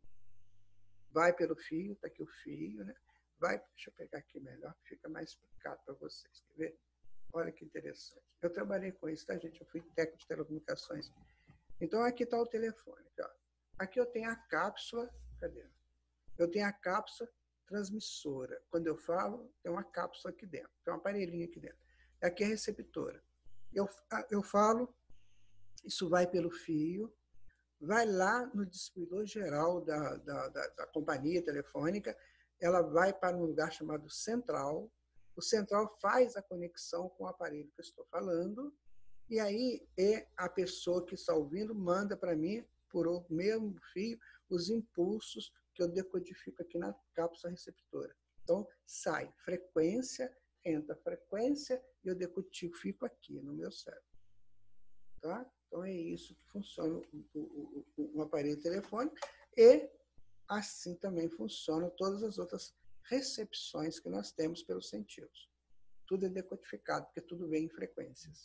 vai pelo fio, tá aqui o fio, né? Vai, deixa eu pegar aqui melhor, fica mais explicado para vocês. Quer ver? Olha que interessante. Eu trabalhei com isso, tá, gente? Eu fui técnico de telecomunicações. Então, aqui está o telefone. Ó. Aqui eu tenho a cápsula, cadê? Eu tenho a cápsula transmissora. Quando eu falo, tem uma cápsula aqui dentro, tem um aparelhinho aqui dentro. Aqui é a receptora. Eu, eu falo, isso vai pelo fio, vai lá no distribuidor geral da, da, da, da companhia telefônica, ela vai para um lugar chamado central, o central faz a conexão com o aparelho que eu estou falando, e aí é a pessoa que está ouvindo manda para mim, por o mesmo fio, os impulsos que eu decodifico aqui na cápsula receptora. Então, sai frequência, entra frequência, e eu decodifico aqui no meu cérebro. Tá? Então, é isso que funciona o, o, o, o aparelho telefônico, e assim também funcionam todas as outras recepções que nós temos pelos sentidos. Tudo é decodificado, porque tudo vem em frequências.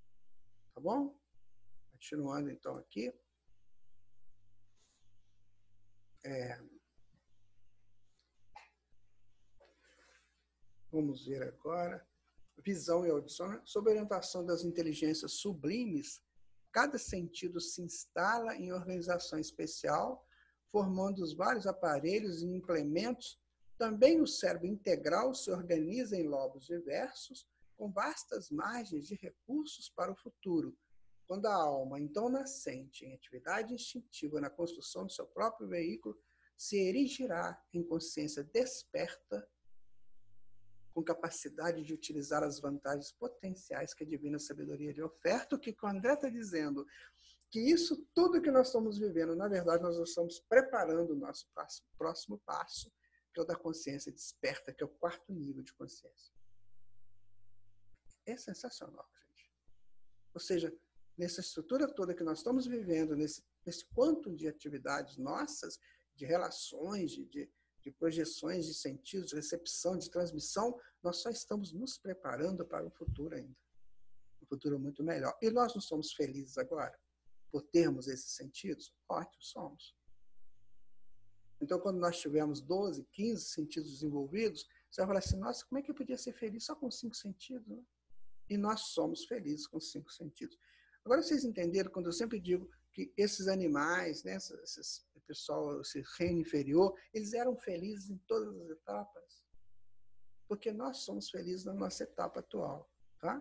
Tá bom? Continuando, então, aqui. É... Vamos ver agora. Visão e audição. Sob orientação das inteligências sublimes, cada sentido se instala em organização especial, formando os vários aparelhos e implementos. Também o cérebro integral se organiza em lobos diversos, com vastas margens de recursos para o futuro. Quando a alma, então nascente, em atividade instintiva na construção do seu próprio veículo, se erigirá em consciência desperta, com capacidade de utilizar as vantagens potenciais que a divina sabedoria lhe oferta, o que o André está dizendo, que isso tudo que nós estamos vivendo, na verdade, nós estamos preparando o nosso passo, próximo passo, que é o da consciência desperta, que é o quarto nível de consciência. É sensacional, gente. Ou seja, nessa estrutura toda que nós estamos vivendo, nesse, nesse quanto de atividades nossas, de relações, de, de, de projeções de sentidos, de recepção, de transmissão, nós só estamos nos preparando para um futuro ainda. Um futuro muito melhor. E nós não somos felizes agora por termos esses sentidos? Ótimo, somos. Então, quando nós tivermos doze, quinze sentidos desenvolvidos, você vai falar assim, nossa, como é que eu podia ser feliz só com cinco sentidos? Né? E nós somos felizes com cinco sentidos. Agora, vocês entenderam quando eu sempre digo que esses animais, né, esses pessoal, esse reino inferior, eles eram felizes em todas as etapas? Porque nós somos felizes na nossa etapa atual, tá?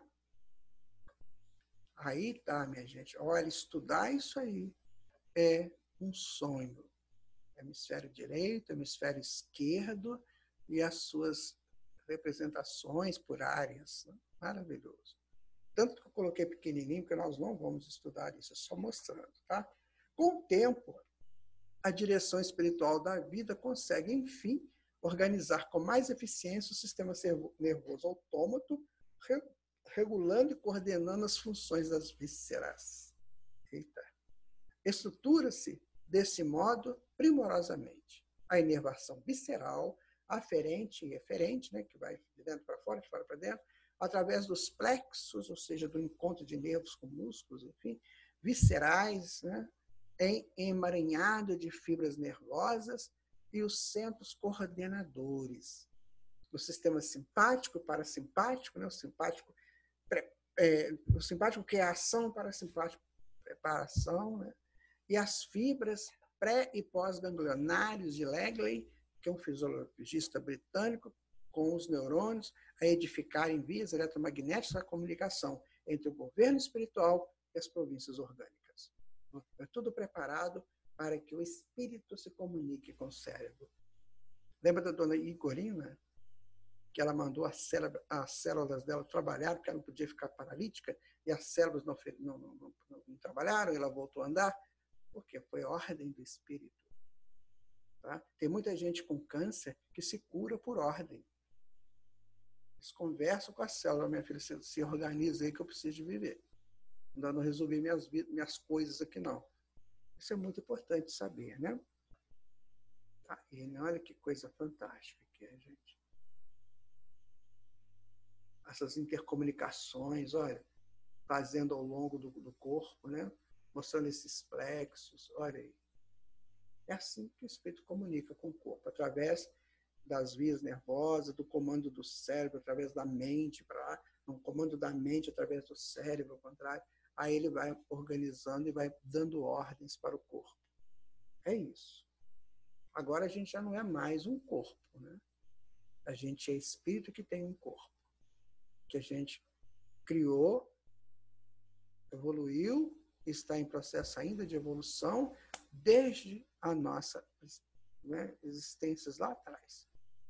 Aí tá, minha gente. Olha, estudar isso aí é um sonho. Hemisfério direito, hemisfério esquerdo e as suas representações por áreas. Né? Maravilhoso. Tanto que eu coloquei pequenininho, porque nós não vamos estudar isso, é só mostrando. Tá? Com o tempo, a direção espiritual da vida consegue, enfim, organizar com mais eficiência o sistema nervoso autômato, regulando e coordenando as funções das vísceras. Eita. Estrutura-se desse modo, primorosamente, a inervação visceral, aferente e eferente, né, que vai de dentro para fora, de fora para dentro, através dos plexos, ou seja, do encontro de nervos com músculos, enfim, viscerais, né, em emaranhado de fibras nervosas e os centros coordenadores. O sistema simpático, parasimpático, né, o simpático, é, o simpático que é a ação, parasimpático, preparação, né, e as fibras pré- e pós-ganglionários de Langley, que é um fisiologista britânico, com os neurônios a edificarem vias eletromagnéticas a comunicação entre o governo espiritual e as províncias orgânicas. É tudo preparado para que o espírito se comunique com o cérebro. Lembra da dona Igorina? Que ela mandou as células, as células dela trabalhar, porque ela não podia ficar paralítica, e as células não, não, não, não, não trabalharam, e ela voltou a andar. Porque foi ordem do espírito. Tá? Tem muita gente com câncer que se cura por ordem. Eles conversam com a célula, minha filha, se, se organiza aí que eu preciso de viver. Ainda não resolvi minhas, minhas coisas aqui, não. Isso é muito importante saber, né? Tá? E olha que coisa fantástica que é, gente. Essas intercomunicações, olha, fazendo ao longo do, do corpo, né? Mostrando esses plexos, olha aí. É assim que o espírito comunica com o corpo, através das vias nervosas, do comando do cérebro, através da mente, para um comando da mente através do cérebro, ao contrário. Aí ele vai organizando e vai dando ordens para o corpo. É isso. Agora a gente já não é mais um corpo, né? A gente é espírito que tem um corpo, que a gente criou, evoluiu, está em processo ainda de evolução desde a nossa, né, existências lá atrás.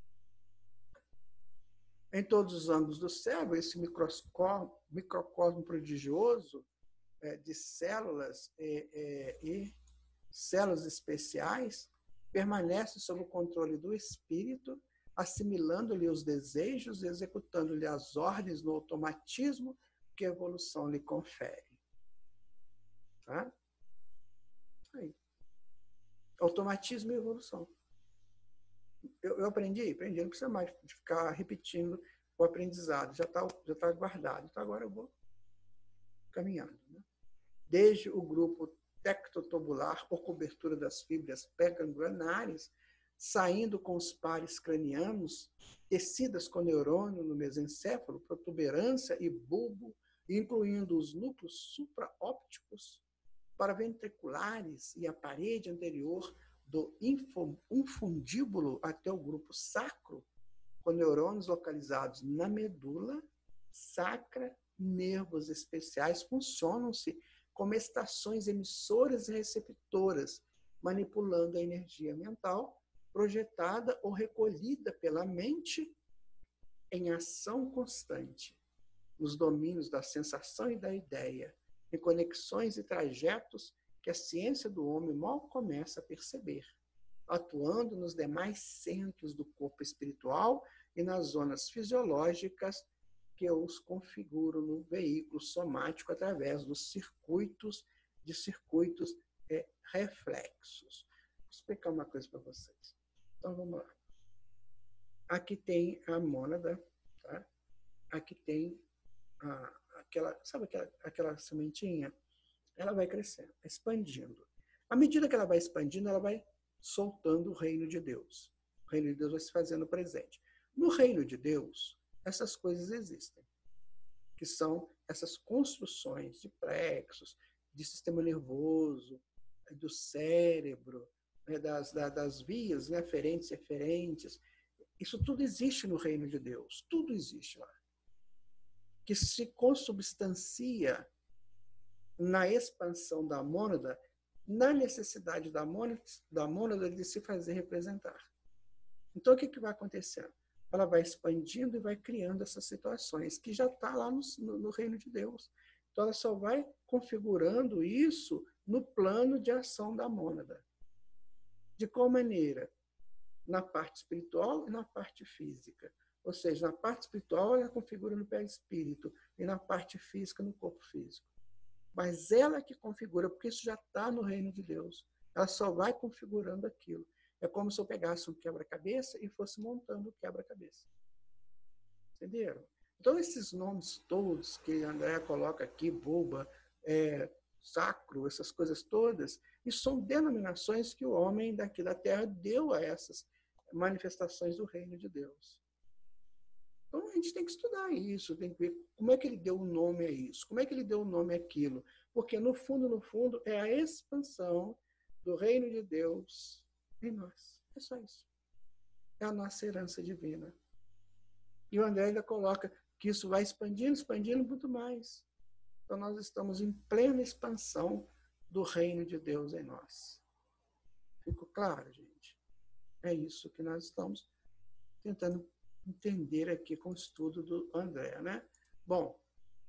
Em todos os ângulos do cérebro, esse microscópio, microcosmo prodigioso é, de células é, é, e células especiais permanece sob o controle do espírito, assimilando-lhe os desejos e executando-lhe as ordens no automatismo que a evolução lhe confere. Tá? Aí. Automatismo e evolução. Eu, eu aprendi, aprendi, não precisa mais de ficar repetindo o aprendizado, já está já tá guardado. Então agora eu vou caminhando. Né? Desde o grupo tectotubular, por cobertura das fibras pré-ganglionares, saindo com os pares cranianos, tecidas com neurônio no mesencéfalo, protuberância e bulbo incluindo os núcleos supraópticos, paraventriculares e a parede anterior do infundíbulo até o grupo sacro, com neurônios localizados na medula sacra, nervos especiais funcionam-se como estações emissoras e receptoras, manipulando a energia mental projetada ou recolhida pela mente em ação constante, nos domínios da sensação e da ideia, em conexões e trajetos que a ciência do homem mal começa a perceber, atuando nos demais centros do corpo espiritual e nas zonas fisiológicas que os configuram no veículo somático através dos circuitos, de circuitos é, reflexos. Vou explicar uma coisa para vocês. Então, vamos lá. Aqui tem a mônada, tá? Aqui tem a, aquela, sabe aquela, aquela sementinha? Ela vai crescendo, expandindo. À medida que ela vai expandindo, ela vai soltando o reino de Deus. O reino de Deus vai se fazendo presente. No reino de Deus, essas coisas existem, que são essas construções de plexos, de sistema nervoso, do cérebro, das, das vias, né, aferentes e eferentes. Isso tudo existe no reino de Deus, tudo existe lá. Que se consubstancia na expansão da mônada, na necessidade da mônada, da mônada de se fazer representar. Então, o que, que vai acontecendo? Ela vai expandindo e vai criando essas situações, que já está lá no, no, no reino de Deus. Então, ela só vai configurando isso no plano de ação da mônada. De qual maneira? Na parte espiritual e na parte física. Ou seja, na parte espiritual, ela configura no perispírito, e na parte física, no corpo físico. Mas ela que configura, porque isso já está no reino de Deus. Ela só vai configurando aquilo. É como se eu pegasse um quebra-cabeça e fosse montando o quebra-cabeça. Entenderam? Então, esses nomes todos que a Andréa coloca aqui, bulba, é, sacro, essas coisas todas, isso são denominações que o homem daqui da Terra deu a essas manifestações do reino de Deus. Então, a gente tem que estudar isso, tem que ver como é que ele deu o nome a isso, como é que ele deu o nome àquilo. Porque, no fundo, no fundo, é a expansão do reino de Deus em nós. É só isso. É a nossa herança divina. E o André ainda coloca que isso vai expandindo, expandindo muito mais. Então, nós estamos em plena expansão do reino de Deus em nós. Ficou claro, gente? É isso que nós estamos tentando entender aqui com o estudo do André, né? Bom,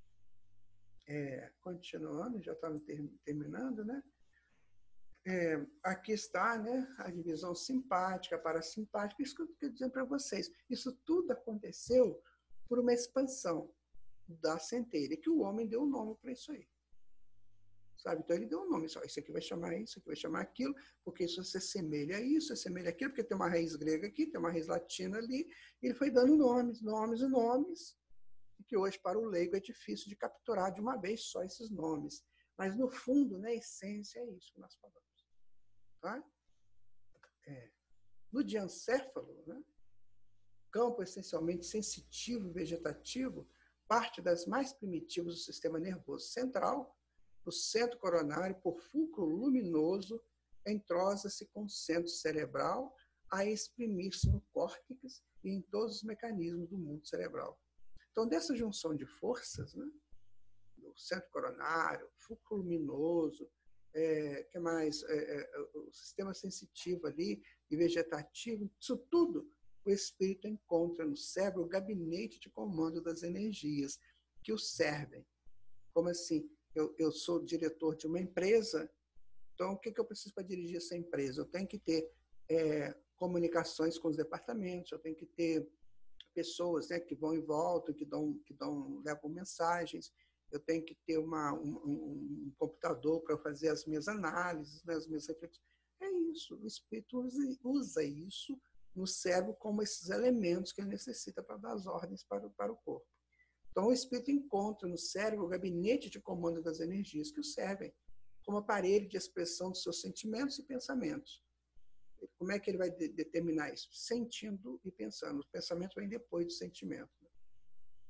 é, continuando, já estamos terminando, né? É, aqui está, né, a divisão simpática, parasimpática, isso que eu quero dizer para vocês. Isso tudo aconteceu por uma expansão da centelha, que o homem deu o nome para isso aí. Sabe? Então ele deu um nome, só isso aqui vai chamar isso, isso aqui vai chamar aquilo, porque isso se assemelha a isso, se assemelha àquilo, porque tem uma raiz grega aqui, tem uma raiz latina ali, e ele foi dando nomes, nomes e nomes, que hoje para o leigo é difícil de capturar de uma vez só esses nomes. Mas no fundo, na essência, é isso que nós falamos. Tá? É. No diencéfalo, né, campo essencialmente sensitivo e vegetativo, parte das mais primitivas do sistema nervoso central, o centro coronário, por fulcro luminoso, entrosa-se com o centro cerebral a exprimir-se no córtex e em todos os mecanismos do mundo cerebral. Então, dessa junção de forças, né, do centro coronário, fulcro luminoso, é, que mais, é, é, o sistema sensitivo ali e vegetativo, isso tudo o espírito encontra no cérebro o gabinete de comando das energias que o servem. Como assim? Eu, eu sou diretor de uma empresa, então o que, que eu preciso para dirigir essa empresa? Eu tenho que ter é, comunicações com os departamentos, eu tenho que ter pessoas, né, que vão e voltam, que dão, que dão, levam mensagens, eu tenho que ter uma, um, um, um computador para fazer as minhas análises, né, as minhas reflexões. É isso, o espírito usa, usa isso no cérebro como esses elementos que ele necessita para dar as ordens para o, para o corpo. Então, o espírito encontra no cérebro o gabinete de comando das energias que o servem como aparelho de expressão dos seus sentimentos e pensamentos. Como é que ele vai de- determinar isso? Sentindo e pensando. Os pensamentos vêm depois do sentimento.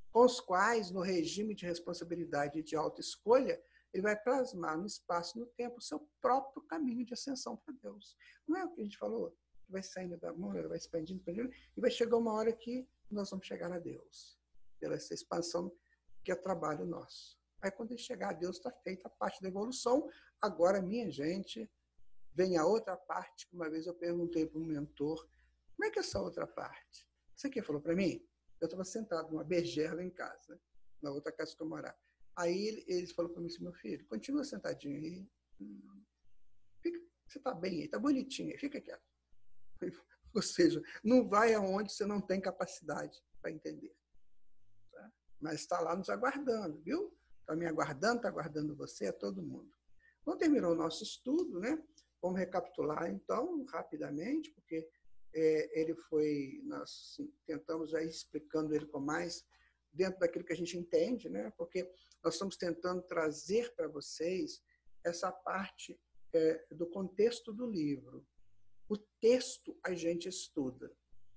com os quais, no regime de responsabilidade e de autoescolha, ele vai plasmar no espaço e no tempo o seu próprio caminho de ascensão para Deus. Não é o que a gente falou? Vai saindo da mão, vai expandindo, expandindo, e vai chegar uma hora que nós vamos chegar a Deus, pela essa expansão que é trabalho nosso. Aí, quando ele chegar a Deus, está feita a parte da evolução. Agora, minha gente, vem a outra parte, que uma vez eu perguntei para um mentor, como é que é essa outra parte? Você que falou para mim? Eu estava sentado numa bergerla em casa, né? Na outra casa que eu morava. Aí ele, ele falou para mim assim, meu filho, continua sentadinho aí. Fica, você está bem aí, está bonitinho aí, fica quieto. Ou seja, não vai aonde você não tem capacidade para entender. Tá? Mas está lá nos aguardando, viu? Está me aguardando, está aguardando você, é todo mundo. Então, terminou o nosso estudo, né? Vamos recapitular, então, rapidamente, porque é, ele foi, nós assim, tentamos aí explicando ele com mais, dentro daquilo que a gente entende, né? Porque nós estamos tentando trazer para vocês essa parte é, do contexto do livro. O texto a gente estuda.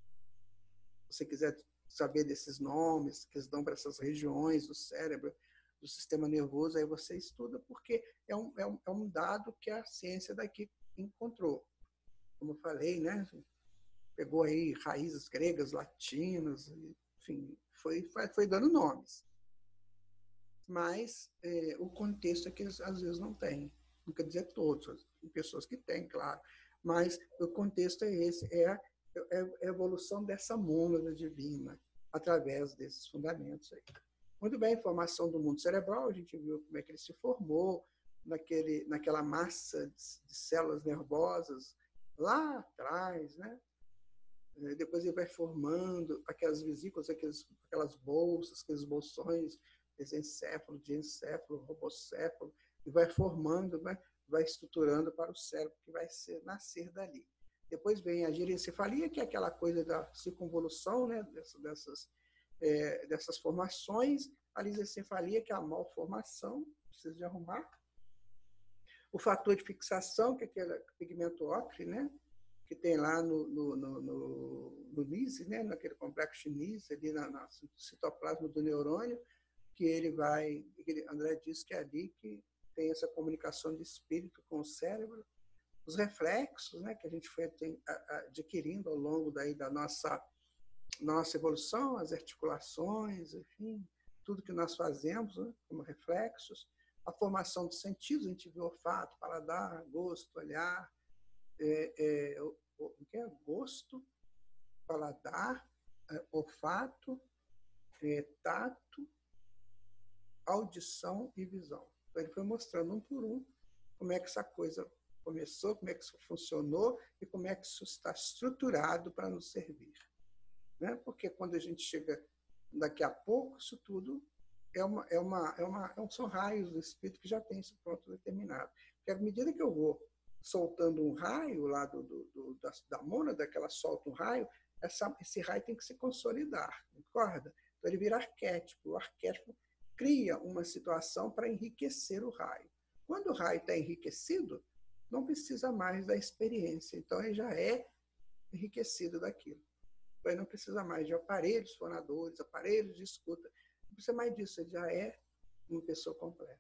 Se você quiser saber desses nomes que eles dão para essas regiões do cérebro, do sistema nervoso, aí você estuda, porque é um, é um, é um dado que a ciência daqui encontrou. Como eu falei, né? Pegou aí raízes gregas, latinas, enfim, foi, foi, foi dando nomes. Mas é, o contexto é que eles, às vezes não têm. Não quer dizer todos, tem pessoas que têm, claro. Mas o contexto é esse, é a, é a evolução dessa mônada divina através desses fundamentos aí. Muito bem, formação do mundo cerebral, a gente viu como é que ele se formou, naquele, naquela massa de, de células nervosas lá atrás, né? Depois ele vai formando aquelas vesículas, aqueles, aquelas bolsas, aqueles bolsões, mesencéfalo, diencéfalo, robocéfalo, e vai formando, né? Vai estruturando para o cérebro que vai ser, nascer dali. Depois vem a girencefalia, que é aquela coisa da circunvolução, né? Dessas, dessas, é, dessas formações. A lisencefalia, que é a malformação, precisa de arrumar. O fator de fixação, que é aquele pigmento ocre, né? Que tem lá no, no, no, no, no N I S, né? Naquele complexo N I S, ali na, na citoplasma do neurônio, que ele vai, que André disse que é ali que tem essa comunicação de espírito com o cérebro. Os reflexos, né, que a gente foi adquirindo ao longo daí da nossa, nossa evolução, as articulações, enfim, tudo que nós fazemos, né, como reflexos. A formação dos sentidos, a gente vê olfato, paladar, gosto, olhar, é, é, o, o que é? Gosto, paladar, é, olfato, é, tato, audição e visão. Então, ele foi mostrando um por um como é que essa coisa começou, como é que isso funcionou e como é que isso está estruturado para nos servir. Né? Porque quando a gente chega daqui a pouco, isso tudo é uma, é uma, é uma, são raios do espírito que já tem isso pronto determinado. Porque à medida que eu vou soltando um raio lá do, do, do, da, da mônada, que ela solta um raio, essa, esse raio tem que se consolidar, concorda? Então ele vira arquétipo. O arquétipo cria uma situação para enriquecer o raio. Quando o raio está enriquecido, não precisa mais da experiência. Então, ele já é enriquecido daquilo. Então, ele não precisa mais de aparelhos fonadores, aparelhos de escuta. Não precisa mais disso, ele já é uma pessoa completa.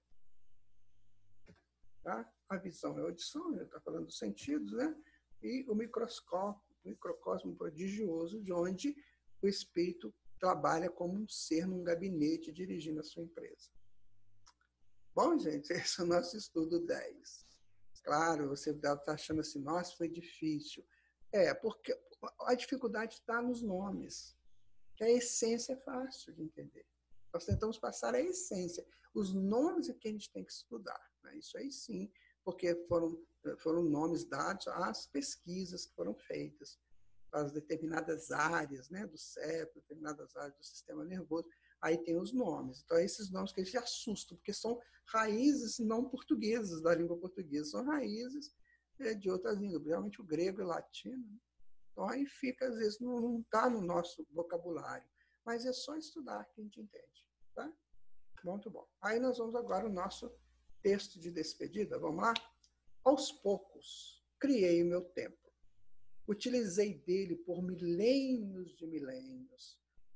Tá? A visão é a audição, ele está falando dos sentidos, né? E o microscópio, o microcosmo prodigioso, de onde o espírito trabalha como um ser num gabinete dirigindo a sua empresa. Bom, gente, esse é o nosso estudo dez. Claro, você deve estar achando assim, nossa, foi difícil. É, porque a dificuldade está nos nomes, que a essência é fácil de entender. Nós tentamos passar a essência. Os nomes é que a gente tem que estudar. Né? Isso aí sim, porque foram, foram nomes dados às pesquisas que foram feitas, as determinadas áreas, né, do cérebro, determinadas áreas do sistema nervoso, aí tem os nomes. Então, esses nomes que eles se assustam, porque são raízes não portuguesas da língua portuguesa, são raízes é, de outras línguas, realmente o grego e o latino. Né? Então, aí fica, às vezes, não está no nosso vocabulário, mas é só estudar que a gente entende. Tá? Muito bom. Aí nós vamos agora ao nosso texto de despedida. Vamos lá? Aos poucos, criei o meu tempo. Utilizei dele por milênios de milênios. Tantas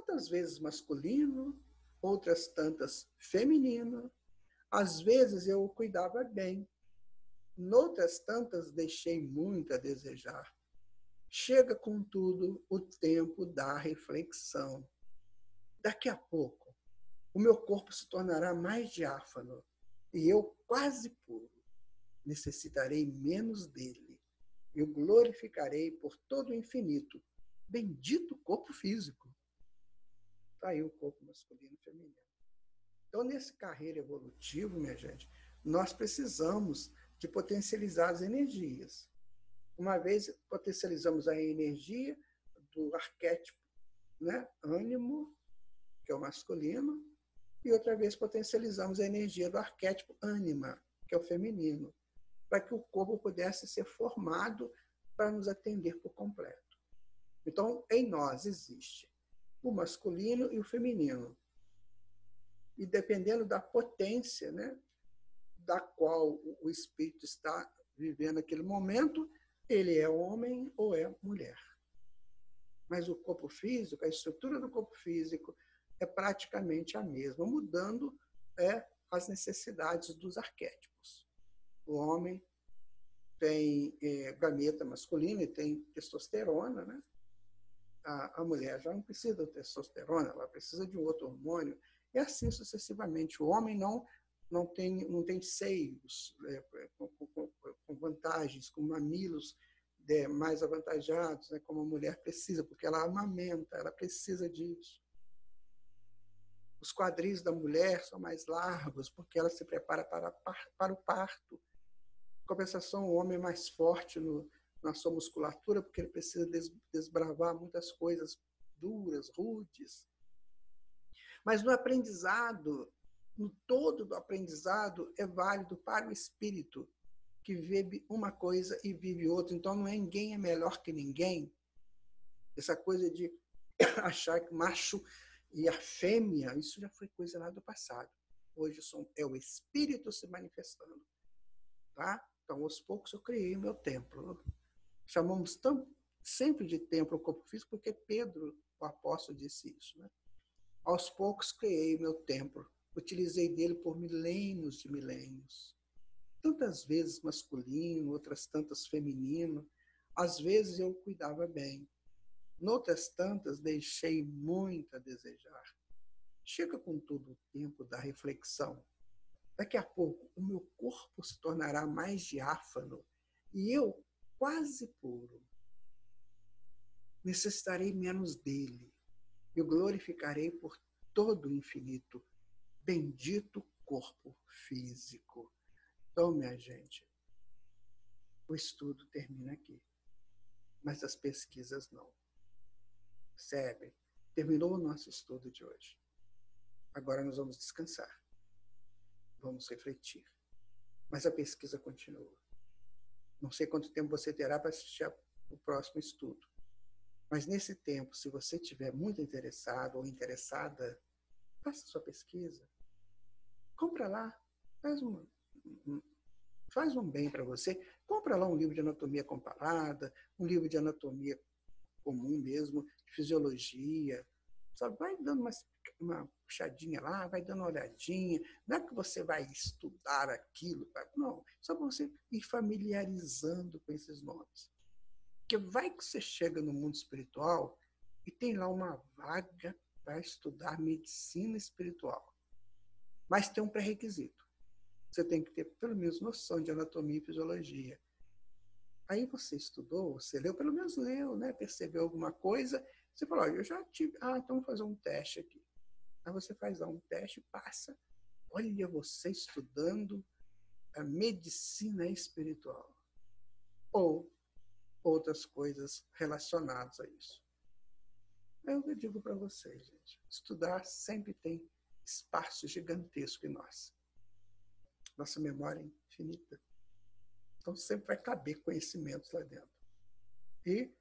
tantas vezes masculino, outras tantas feminino. Às vezes eu o cuidava bem, noutras tantas deixei muito a desejar. Chega, contudo, o tempo da reflexão. Daqui a pouco, o meu corpo se tornará mais diáfano e eu quase puro. Necessitarei menos dele. Eu glorificarei por todo o infinito. Bendito corpo físico. Está aí o corpo masculino e feminino. Então, nesse carreira evolutivo, minha gente, nós precisamos de potencializar as energias. Uma vez potencializamos a energia do arquétipo, né? Ânimo, que é o masculino, e outra vez potencializamos a energia do arquétipo ânima, que é o feminino, para que o corpo pudesse ser formado para nos atender por completo. Então, em nós existe o masculino e o feminino. E dependendo da potência, né, da qual o espírito está vivendo naquele momento, ele é homem ou é mulher. Mas o corpo físico, a estrutura do corpo físico é praticamente a mesma, mudando é, as necessidades dos arquétipos. O homem tem é, gameta masculina e tem testosterona, né? A, a mulher já não precisa de testosterona, ela precisa de um outro hormônio, e assim sucessivamente. O homem não, não, tem, não tem seios é, com, com, com vantagens, com mamilos é, mais avantajados, né, como a mulher precisa, porque ela amamenta, ela precisa disso. Os quadris da mulher são mais largos, porque ela se prepara para, para o parto. Em compensação, o homem é mais forte no, na sua musculatura, porque ele precisa des, desbravar muitas coisas duras, rudes. Mas no aprendizado, no todo do aprendizado, é válido para o espírito, que vive uma coisa e vive outra. Então, não é ninguém é melhor que ninguém. Essa coisa de achar que macho e a fêmea, isso já foi coisa lá do passado. Hoje é o espírito se manifestando. Tá? Então, aos poucos, eu criei o meu templo. Chamamos tão, sempre de templo o corpo físico, porque Pedro, o apóstolo, disse isso. Né? Aos poucos, criei o meu templo. Utilizei dele por milênios de milênios. Tantas vezes masculino, outras tantas feminino. Às vezes eu cuidava bem. Noutras tantas deixei muito a desejar. Chega, contudo, o tempo da reflexão. Daqui a pouco o meu corpo se tornará mais diáfano e eu quase puro. Necessitarei menos dele. Eu glorificarei por todo o infinito. Bendito corpo físico. Então, minha gente, o estudo termina aqui, mas as pesquisas não. Percebe? Terminou o nosso estudo de hoje. Agora nós vamos descansar. Vamos refletir. Mas a pesquisa continua. Não sei quanto tempo você terá para assistir o próximo estudo. Mas nesse tempo, se você estiver muito interessado ou interessada, faça sua pesquisa. Compra lá. Faz um, um, faz um bem para você. Compra lá um livro de anatomia comparada, um livro de anatomia comum mesmo, de fisiologia. Sabe? Vai dando uma, uma puxadinha lá, vai dando uma olhadinha. Não é que você vai estudar aquilo, não. Só para você ir familiarizando com esses nomes. Porque vai que você chega no mundo espiritual e tem lá uma vaga para estudar medicina espiritual. Mas tem um pré-requisito. Você tem que ter pelo menos noção de anatomia e fisiologia. Aí você estudou, você leu, pelo menos leu, né? Percebeu alguma coisa, você falou, eu já tive, ah, então vou fazer um teste aqui. Aí você faz lá um teste, passa, olha você estudando a medicina espiritual. Ou outras coisas relacionadas a isso. Eu digo para vocês, gente, estudar sempre tem espaço gigantesco em nós. Nossa memória é infinita. Então, sempre vai caber conhecimentos lá dentro. E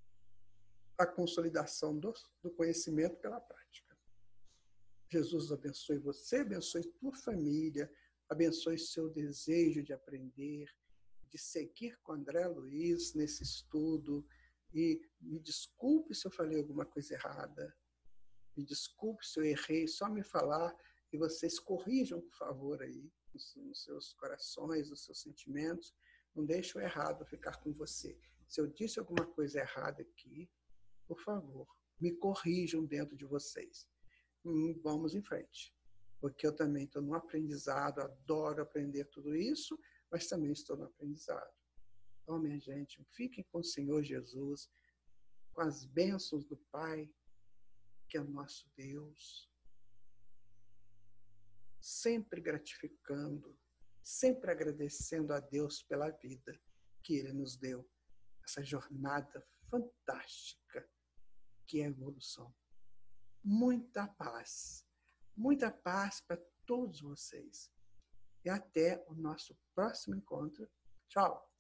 a consolidação do, do conhecimento pela prática. Jesus abençoe você, abençoe tua família, abençoe seu desejo de aprender, de seguir com André Luiz nesse estudo. E me desculpe se eu falei alguma coisa errada. Me desculpe se eu errei, só me falar e vocês corrijam, por favor, aí, nos seus corações, nos seus sentimentos. Não deixe o errado ficar com você. Se eu disse alguma coisa errada aqui, por favor, me corrijam dentro de vocês. Hum, vamos em frente. Porque eu também estou no aprendizado, adoro aprender tudo isso, mas também estou no aprendizado. Então, minha gente, fiquem com o Senhor Jesus, com as bênçãos do Pai, que é o nosso Deus, sempre gratificando, sempre agradecendo a Deus pela vida que Ele nos deu, essa jornada fantástica que é a evolução. Muita paz, muita paz para todos vocês. E até o nosso próximo encontro. Tchau!